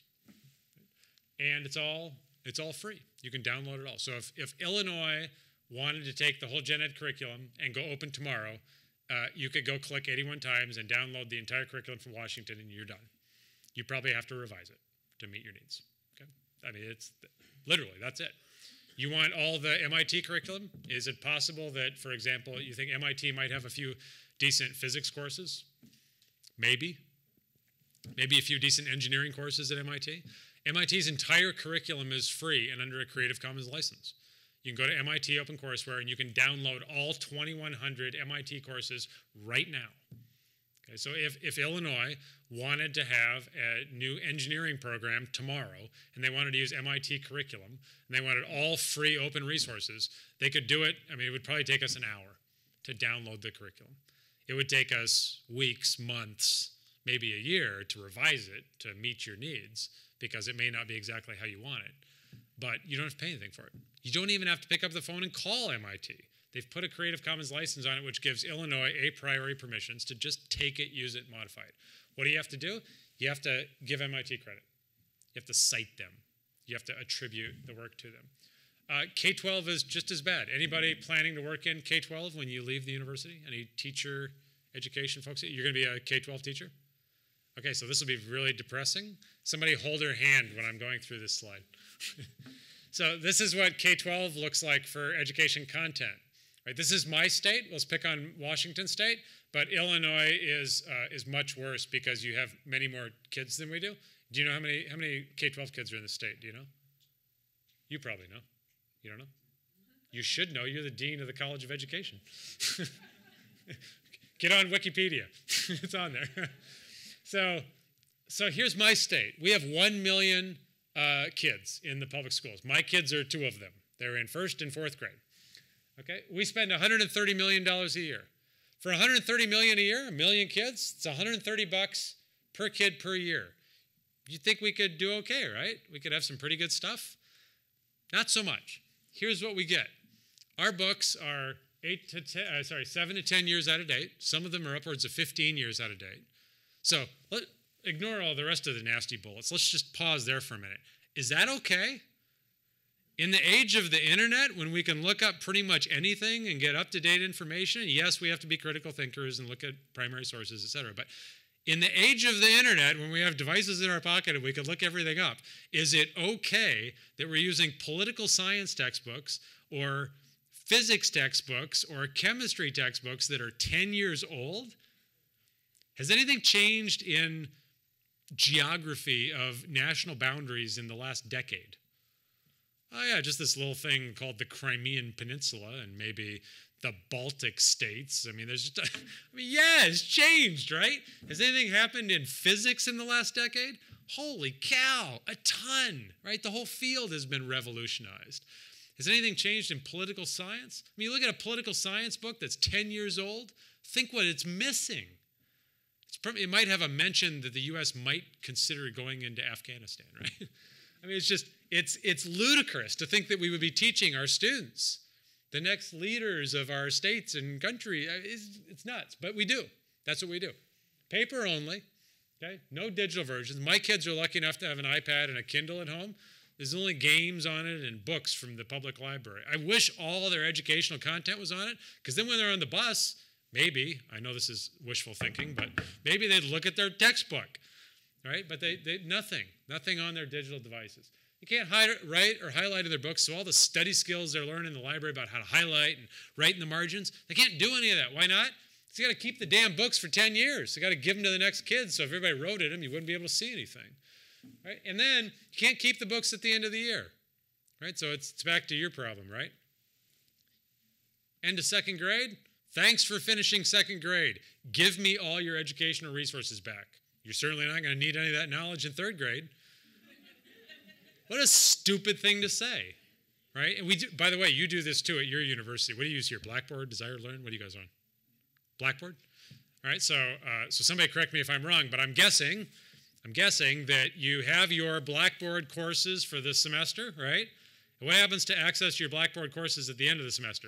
and it's all it's all free. You can download it all. So if, if Illinois wanted to take the whole gen ed curriculum and go open tomorrow, uh, you could go click eighty-one times and download the entire curriculum from Washington, and you're done. You probably have to revise it to meet your needs. Okay? I mean, it's literally, that's it. You want all the M I T curriculum? Is it possible that, for example, you think M I T might have a few decent physics courses? Maybe. Maybe a few decent engineering courses at M I T. M I T's entire curriculum is free and under a Creative Commons license. You can go to M I T OpenCourseWare and you can download all twenty-one hundred M I T courses right now. Okay, so if, if Illinois wanted to have a new engineering program tomorrow and they wanted to use M I T curriculum and they wanted all free open resources, they could do it. I mean, it would probably take us an hour to download the curriculum. It would take us weeks, months, maybe a year to revise it to meet your needs because it may not be exactly how you want it. But you don't have to pay anything for it. You don't even have to pick up the phone and call M I T. They've put a Creative Commons license on it, which gives Illinois a priori permissions to just take it, use it, modify it. What do you have to do? You have to give M I T credit. You have to cite them. You have to attribute the work to them. Uh, K twelve is just as bad. Anybody planning to work in K twelve when you leave the university? Any teacher education folks? You're going to be a K twelve teacher? Okay, so this will be really depressing. Somebody hold their hand when I'm going through this slide. So this is what K twelve looks like for education content. Right, this is my state. Let's pick on Washington State. But Illinois is uh, is much worse because you have many more kids than we do. Do you know how many how many K twelve kids are in the state? Do you know? You probably know. You don't know? You should know. You're the dean of the College of Education. Get on Wikipedia. It's on there. So, so here's my state. We have one million uh, kids in the public schools. My kids are two of them. They're in first and fourth grade. Okay, we spend one hundred thirty million dollars a year. For one hundred thirty million dollars a year, a million kids, it's one hundred thirty bucks per kid per year. You think we could do okay, right? We could have some pretty good stuff? Not so much. Here's what we get. Our books are eight to ten, uh, sorry, seven to ten years out of date. Some of them are upwards of fifteen years out of date. So let, ignore all the rest of the nasty bullets. Let's just pause there for a minute. Is that okay? In the age of the internet, when we can look up pretty much anything and get up-to-date information, yes, we have to be critical thinkers and look at primary sources, et cetera. But in the age of the internet, when we have devices in our pocket and we can look everything up, is it okay that we're using political science textbooks or physics textbooks or chemistry textbooks that are ten years old? Has anything changed in geography of national boundaries in the last decade? Oh yeah, just this little thing called the Crimean Peninsula and maybe the Baltic states. I mean, there's just, I mean, yeah, it's changed, right? Has anything happened in physics in the last decade? Holy cow, a ton, right? The whole field has been revolutionized. Has anything changed in political science? I mean, you look at a political science book that's ten years old, think what it's missing. It's, it might have a mention that the U S might consider going into Afghanistan, right? I mean, it's just, it's, it's ludicrous to think that we would be teaching our students, the next leaders of our states and country. It's, it's nuts, but we do. That's what we do. Paper only, okay? No digital versions. My kids are lucky enough to have an iPad and a Kindle at home. There's only games on it and books from the public library. I wish all their educational content was on it, because then when they're on the bus, maybe, I know this is wishful thinking, but maybe they'd look at their textbook, right? But they, they nothing, nothing on their digital devices. You can't hide, write or highlight in their books, so all the study skills they're learning in the library about how to highlight and write in the margins, they can't do any of that. Why not? Because you got to keep the damn books for ten years. You got to give them to the next kids, so if everybody wrote in them, you wouldn't be able to see anything, right? And then you can't keep the books at the end of the year, right? So it's, it's back to your problem, right? End of second grade? Thanks for finishing second grade. Give me all your educational resources back. You're certainly not going to need any of that knowledge in third grade. What a stupid thing to say, right? And we do, by the way, you do this too at your university. What do you use here? Blackboard, Desire to Learn? What do you guys on? Blackboard? All right, so uh, so somebody correct me if I'm wrong, but I'm guessing, I'm guessing that you have your Blackboard courses for this semester, right? And what happens to access your Blackboard courses at the end of the semester?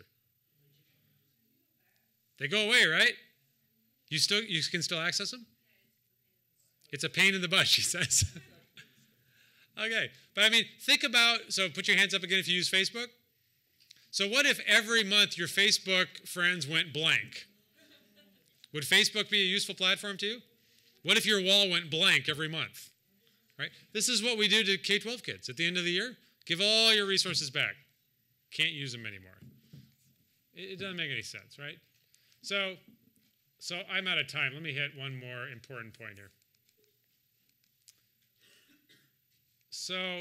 They go away, right? You still you can still access them? It's a pain in the butt, she says. Okay, but I mean, think about, so put your hands up again if you use Facebook. So what if every month your Facebook friends went blank? Would Facebook be a useful platform to you? What if your wall went blank every month? Right? This is what we do to K twelve kids at the end of the year. Give all your resources back. Can't use them anymore. It, it doesn't make any sense, right? So, so I'm out of time. Let me hit one more important point here. So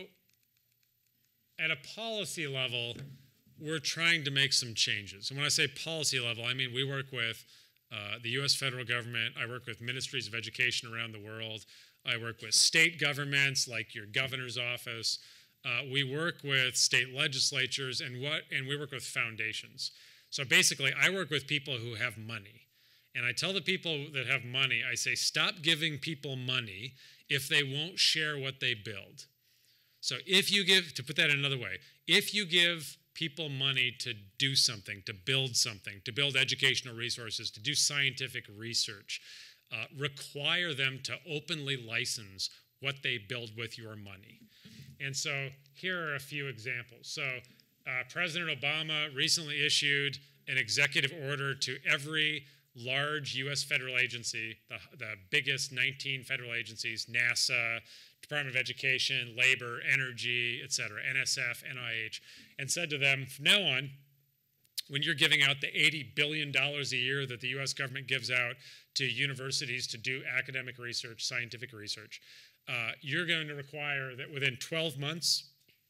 at a policy level, we're trying to make some changes. And when I say policy level, I mean we work with uh, the U S federal government. I work with ministries of education around the world. I work with state governments like your governor's office. Uh, we work with state legislatures, and what and we work with foundations. So basically, I work with people who have money. And I tell the people that have money, I say, stop giving people money if they won't share what they build. So if you give, to put that another way, if you give people money to do something, to build something, to build educational resources, to do scientific research, uh, require them to openly license what they build with your money. And so here are a few examples. So uh, President Obama recently issued an executive order to every large U S federal agency, the, the biggest nineteen federal agencies, NASA, Department of Education, Labor, Energy, et cetera, N S F, N I H, and said to them, from now on, when you're giving out the eighty billion dollars a year that the U S government gives out to universities to do academic research, scientific research, uh, you're going to require that within twelve months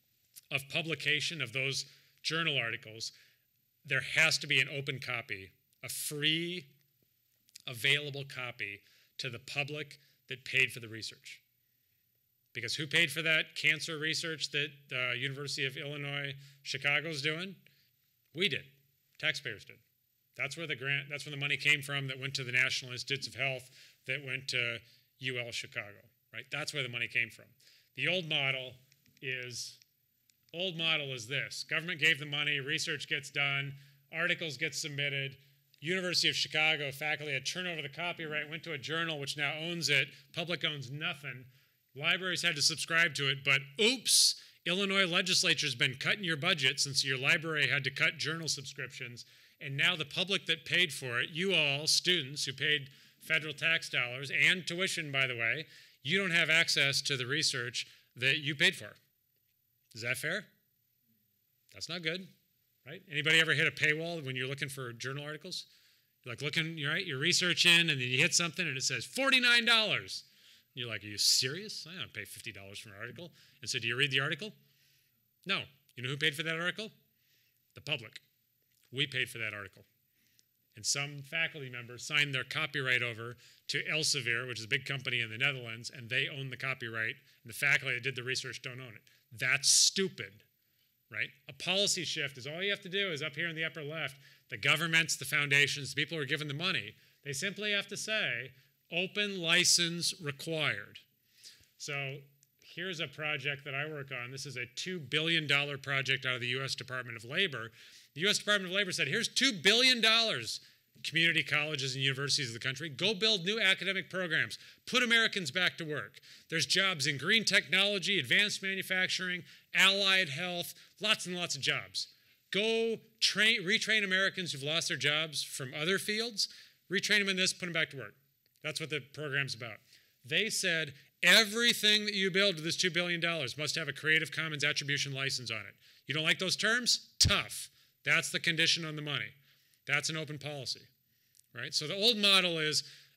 of publication of those journal articles, there has to be an open copy, a free, available copy to the public that paid for the research. Because who paid for that cancer research that the uh, University of Illinois Chicago's doing? We did. Taxpayers did. That's where the grant, that's where the money came from that went to the National Institutes of Health, that went to U L Chicago, right? That's where the money came from. The old model is, old model is this. Government gave the money, research gets done, articles get submitted, University of Chicago faculty had turned over the copyright, went to a journal which now owns it, public owns nothing. Libraries had to subscribe to it, but oops, Illinois legislature's been cutting your budget since your library had to cut journal subscriptions, and now the public that paid for it, you all, students who paid federal tax dollars and tuition, by the way, you don't have access to the research that you paid for. Is that fair? That's not good, right? Anybody ever hit a paywall when you're looking for journal articles? You're like looking, you're right, you're researching, and then you hit something and it says forty-nine dollars. You're like, are you serious? I don't pay fifty dollars for an article. And so do you read the article? No. You know who paid for that article? The public. We paid for that article. And some faculty members signed their copyright over to Elsevier, which is a big company in the Netherlands, and they own the copyright, and the faculty that did the research don't own it. That's stupid, right? A policy shift is all you have to do is up here in the upper left, the governments, the foundations, the people who are given the money, they simply have to say, open license required. So here's a project that I work on. This is a two billion dollars project out of the U S Department of Labor. The U S Department of Labor said, here's two billion dollars. Community colleges and universities of the country, go build new academic programs. Put Americans back to work. There's jobs in green technology, advanced manufacturing, allied health, lots and lots of jobs. Go train, retrain Americans who've lost their jobs from other fields, retrain them in this, put them back to work. That's what the program's about. They said, everything that you build with this two billion dollars must have a Creative Commons attribution license on it. You don't like those terms? Tough. That's the condition on the money. That's an open policy, right? So the old model is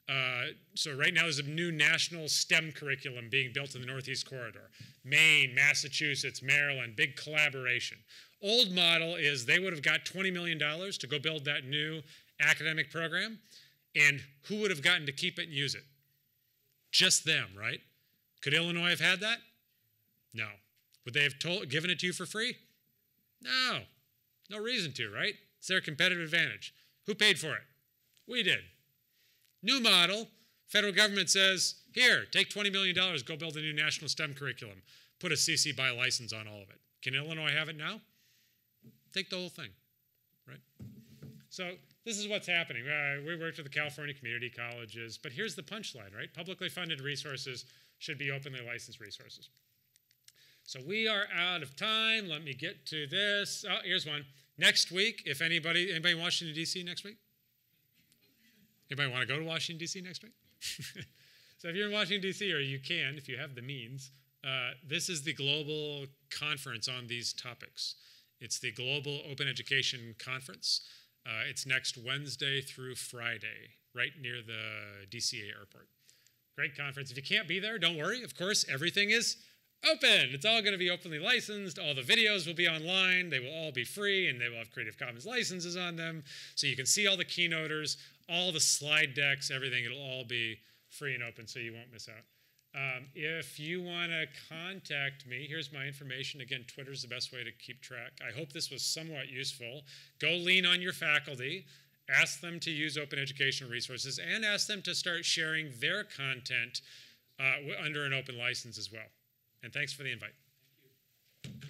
Uh, so right now there's a new national STEM curriculum being built in the Northeast Corridor. Maine, Massachusetts, Maryland, big collaboration. Old model is they would have got twenty million dollars to go build that new academic program, and who would have gotten to keep it and use it? Just them, right? Could Illinois have had that? No. Would they have told, given it to you for free? No. No reason to, right? It's their competitive advantage. Who paid for it? We did. New model, federal government says, here, take twenty million dollars, go build a new national STEM curriculum. Put a C C B Y license on all of it. Can Illinois have it now? Take the whole thing, right? So this is what's happening. Uh, we worked with the California community colleges, but here's the punchline, right? Publicly funded resources should be openly licensed resources. So we are out of time. Let me get to this. Oh, here's one. Next week, if anybody, anybody in Washington, D C next week? Anybody want to go to Washington, D C next week? So if you're in Washington, D C, or you can, if you have the means, uh, this is the global conference on these topics. It's the Global Open Education Conference. Uh, it's next Wednesday through Friday, right near the D C A airport. Great conference. If you can't be there, don't worry. Of course, everything is open. It's all going to be openly licensed. All the videos will be online. They will all be free, and they will have Creative Commons licenses on them. So you can see all the keynoters, all the slide decks, everything. It'll all be free and open, so you won't miss out. Um, if you want to contact me, here's my information. Again, Twitter's the best way to keep track. I hope this was somewhat useful. Go lean on your faculty. Ask them to use open educational resources, and ask them to start sharing their content uh, under an open license as well. And thanks for the invite. Thank you.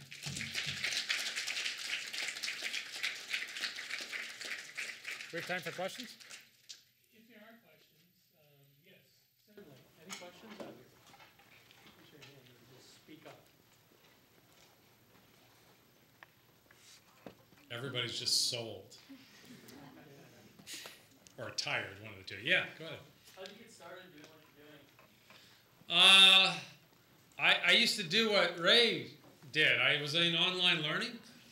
We have time for questions? If there are questions, um, yes, certainly. Any questions out here? Raise your hand and just speak up. Everybody's just sold. Or tired, one of the two. Yeah, go ahead. How did you get started doing what you're doing? Uh, I, I used to do what Ray did. I was in online learning.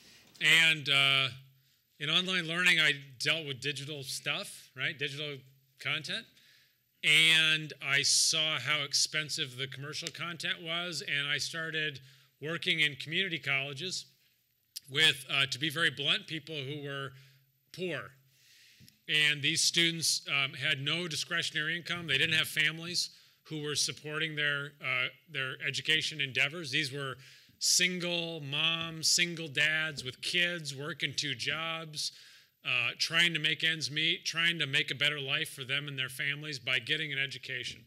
And uh, in online learning, I dealt with digital stuff, right? Digital content. And I saw how expensive the commercial content was. And I started working in community colleges with, uh, to be very blunt, people who were poor. And these students um, had no discretionary income. They didn't have families who were supporting their, uh, their education endeavors. These were single moms, single dads with kids, working two jobs, uh, trying to make ends meet, trying to make a better life for them and their families by getting an education.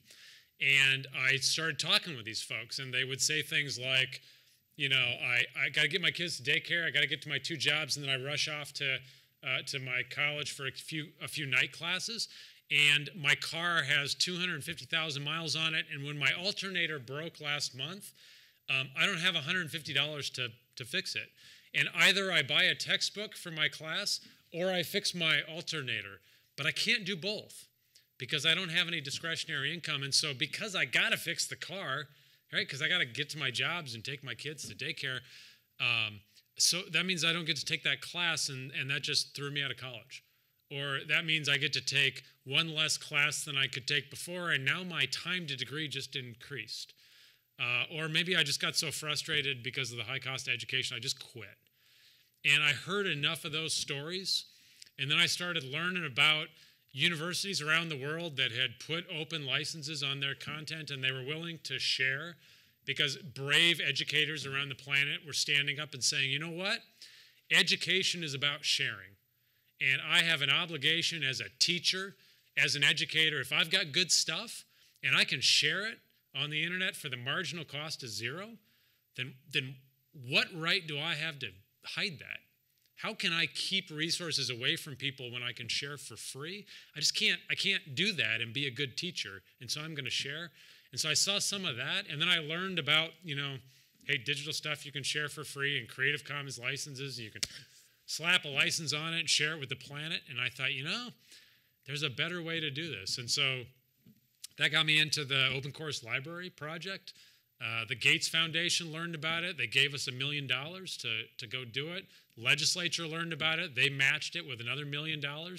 And I started talking with these folks, and they would say things like, you know, I, I got to get my kids to daycare, I got to get to my two jobs, and then I rush off to Uh, to my college for a few a few night classes, and my car has two hundred fifty thousand miles on it, and when my alternator broke last month, um, I don't have one hundred fifty dollars to, to fix it. And either I buy a textbook for my class or I fix my alternator, but I can't do both because I don't have any discretionary income. And so because I got to fix the car, right, because I got to get to my jobs and take my kids to daycare, um, so that means I don't get to take that class, and, and that just threw me out of college. Or that means I get to take one less class than I could take before, and now my time to degree just increased. Uh, or maybe I just got so frustrated because of the high cost of education, I just quit. And I heard enough of those stories, and then I started learning about universities around the world that had put open licenses on their content, and they were willing to share, because brave educators around the planet were standing up and saying, you know what? Education is about sharing. And I have an obligation as a teacher, as an educator, if I've got good stuff and I can share it on the internet for the marginal cost of zero, then, then what right do I have to hide that? How can I keep resources away from people when I can share for free? I just can't, I can't do that and be a good teacher. And so I'm going to share. And so I saw some of that, and then I learned about, you know, hey, digital stuff you can share for free, and Creative Commons licenses. You can slap a license on it and share it with the planet. And I thought, you know, there's a better way to do this. And so that got me into the Open Course Library project. Uh, the Gates Foundation learned about it. They gave us a million dollars to, to go do it. Legislature learned about it. They matched it with another million dollars.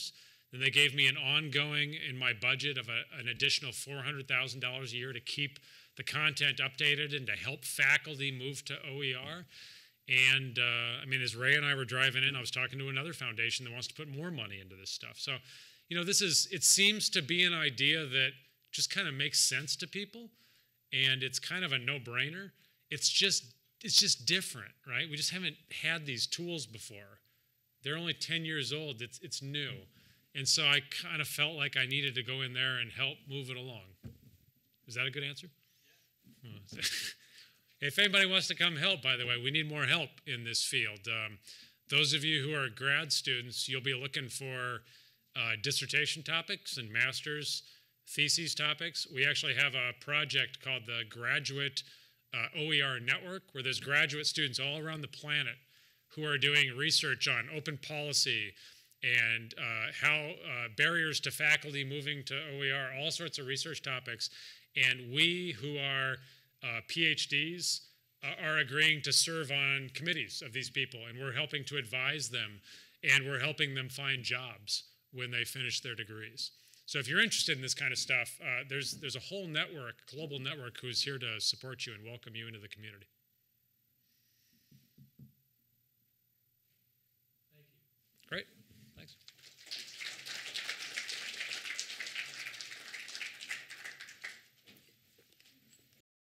Then they gave me an ongoing in my budget of a, an additional four hundred thousand dollars a year to keep the content updated and to help faculty move to O E R. And uh, I mean, as Ray and I were driving in, I was talking to another foundation that wants to put more money into this stuff. So, you know, this is, it seems to be an idea that just kind of makes sense to people, and it's kind of a no-brainer. It's just, it's just different, right? We just haven't had these tools before. They're only ten years old. It's, it's new. And so I kind of felt like I needed to go in there and help move it along. Is that a good answer? Yeah. If anybody wants to come help, by the way, we need more help in this field. Um, those of you who are grad students, you'll be looking for uh, dissertation topics and master's theses topics. We actually have a project called the Graduate uh, O E R Network, where there's graduate students all around the planet who are doing research on open policy and uh, how uh, barriers to faculty moving to O E R, all sorts of research topics. And we who are uh, PhDs uh, are agreeing to serve on committees of these people, and we're helping to advise them, and we're helping them find jobs when they finish their degrees. So if you're interested in this kind of stuff, uh, there's, there's a whole network, global network, who's here to support you and welcome you into the community.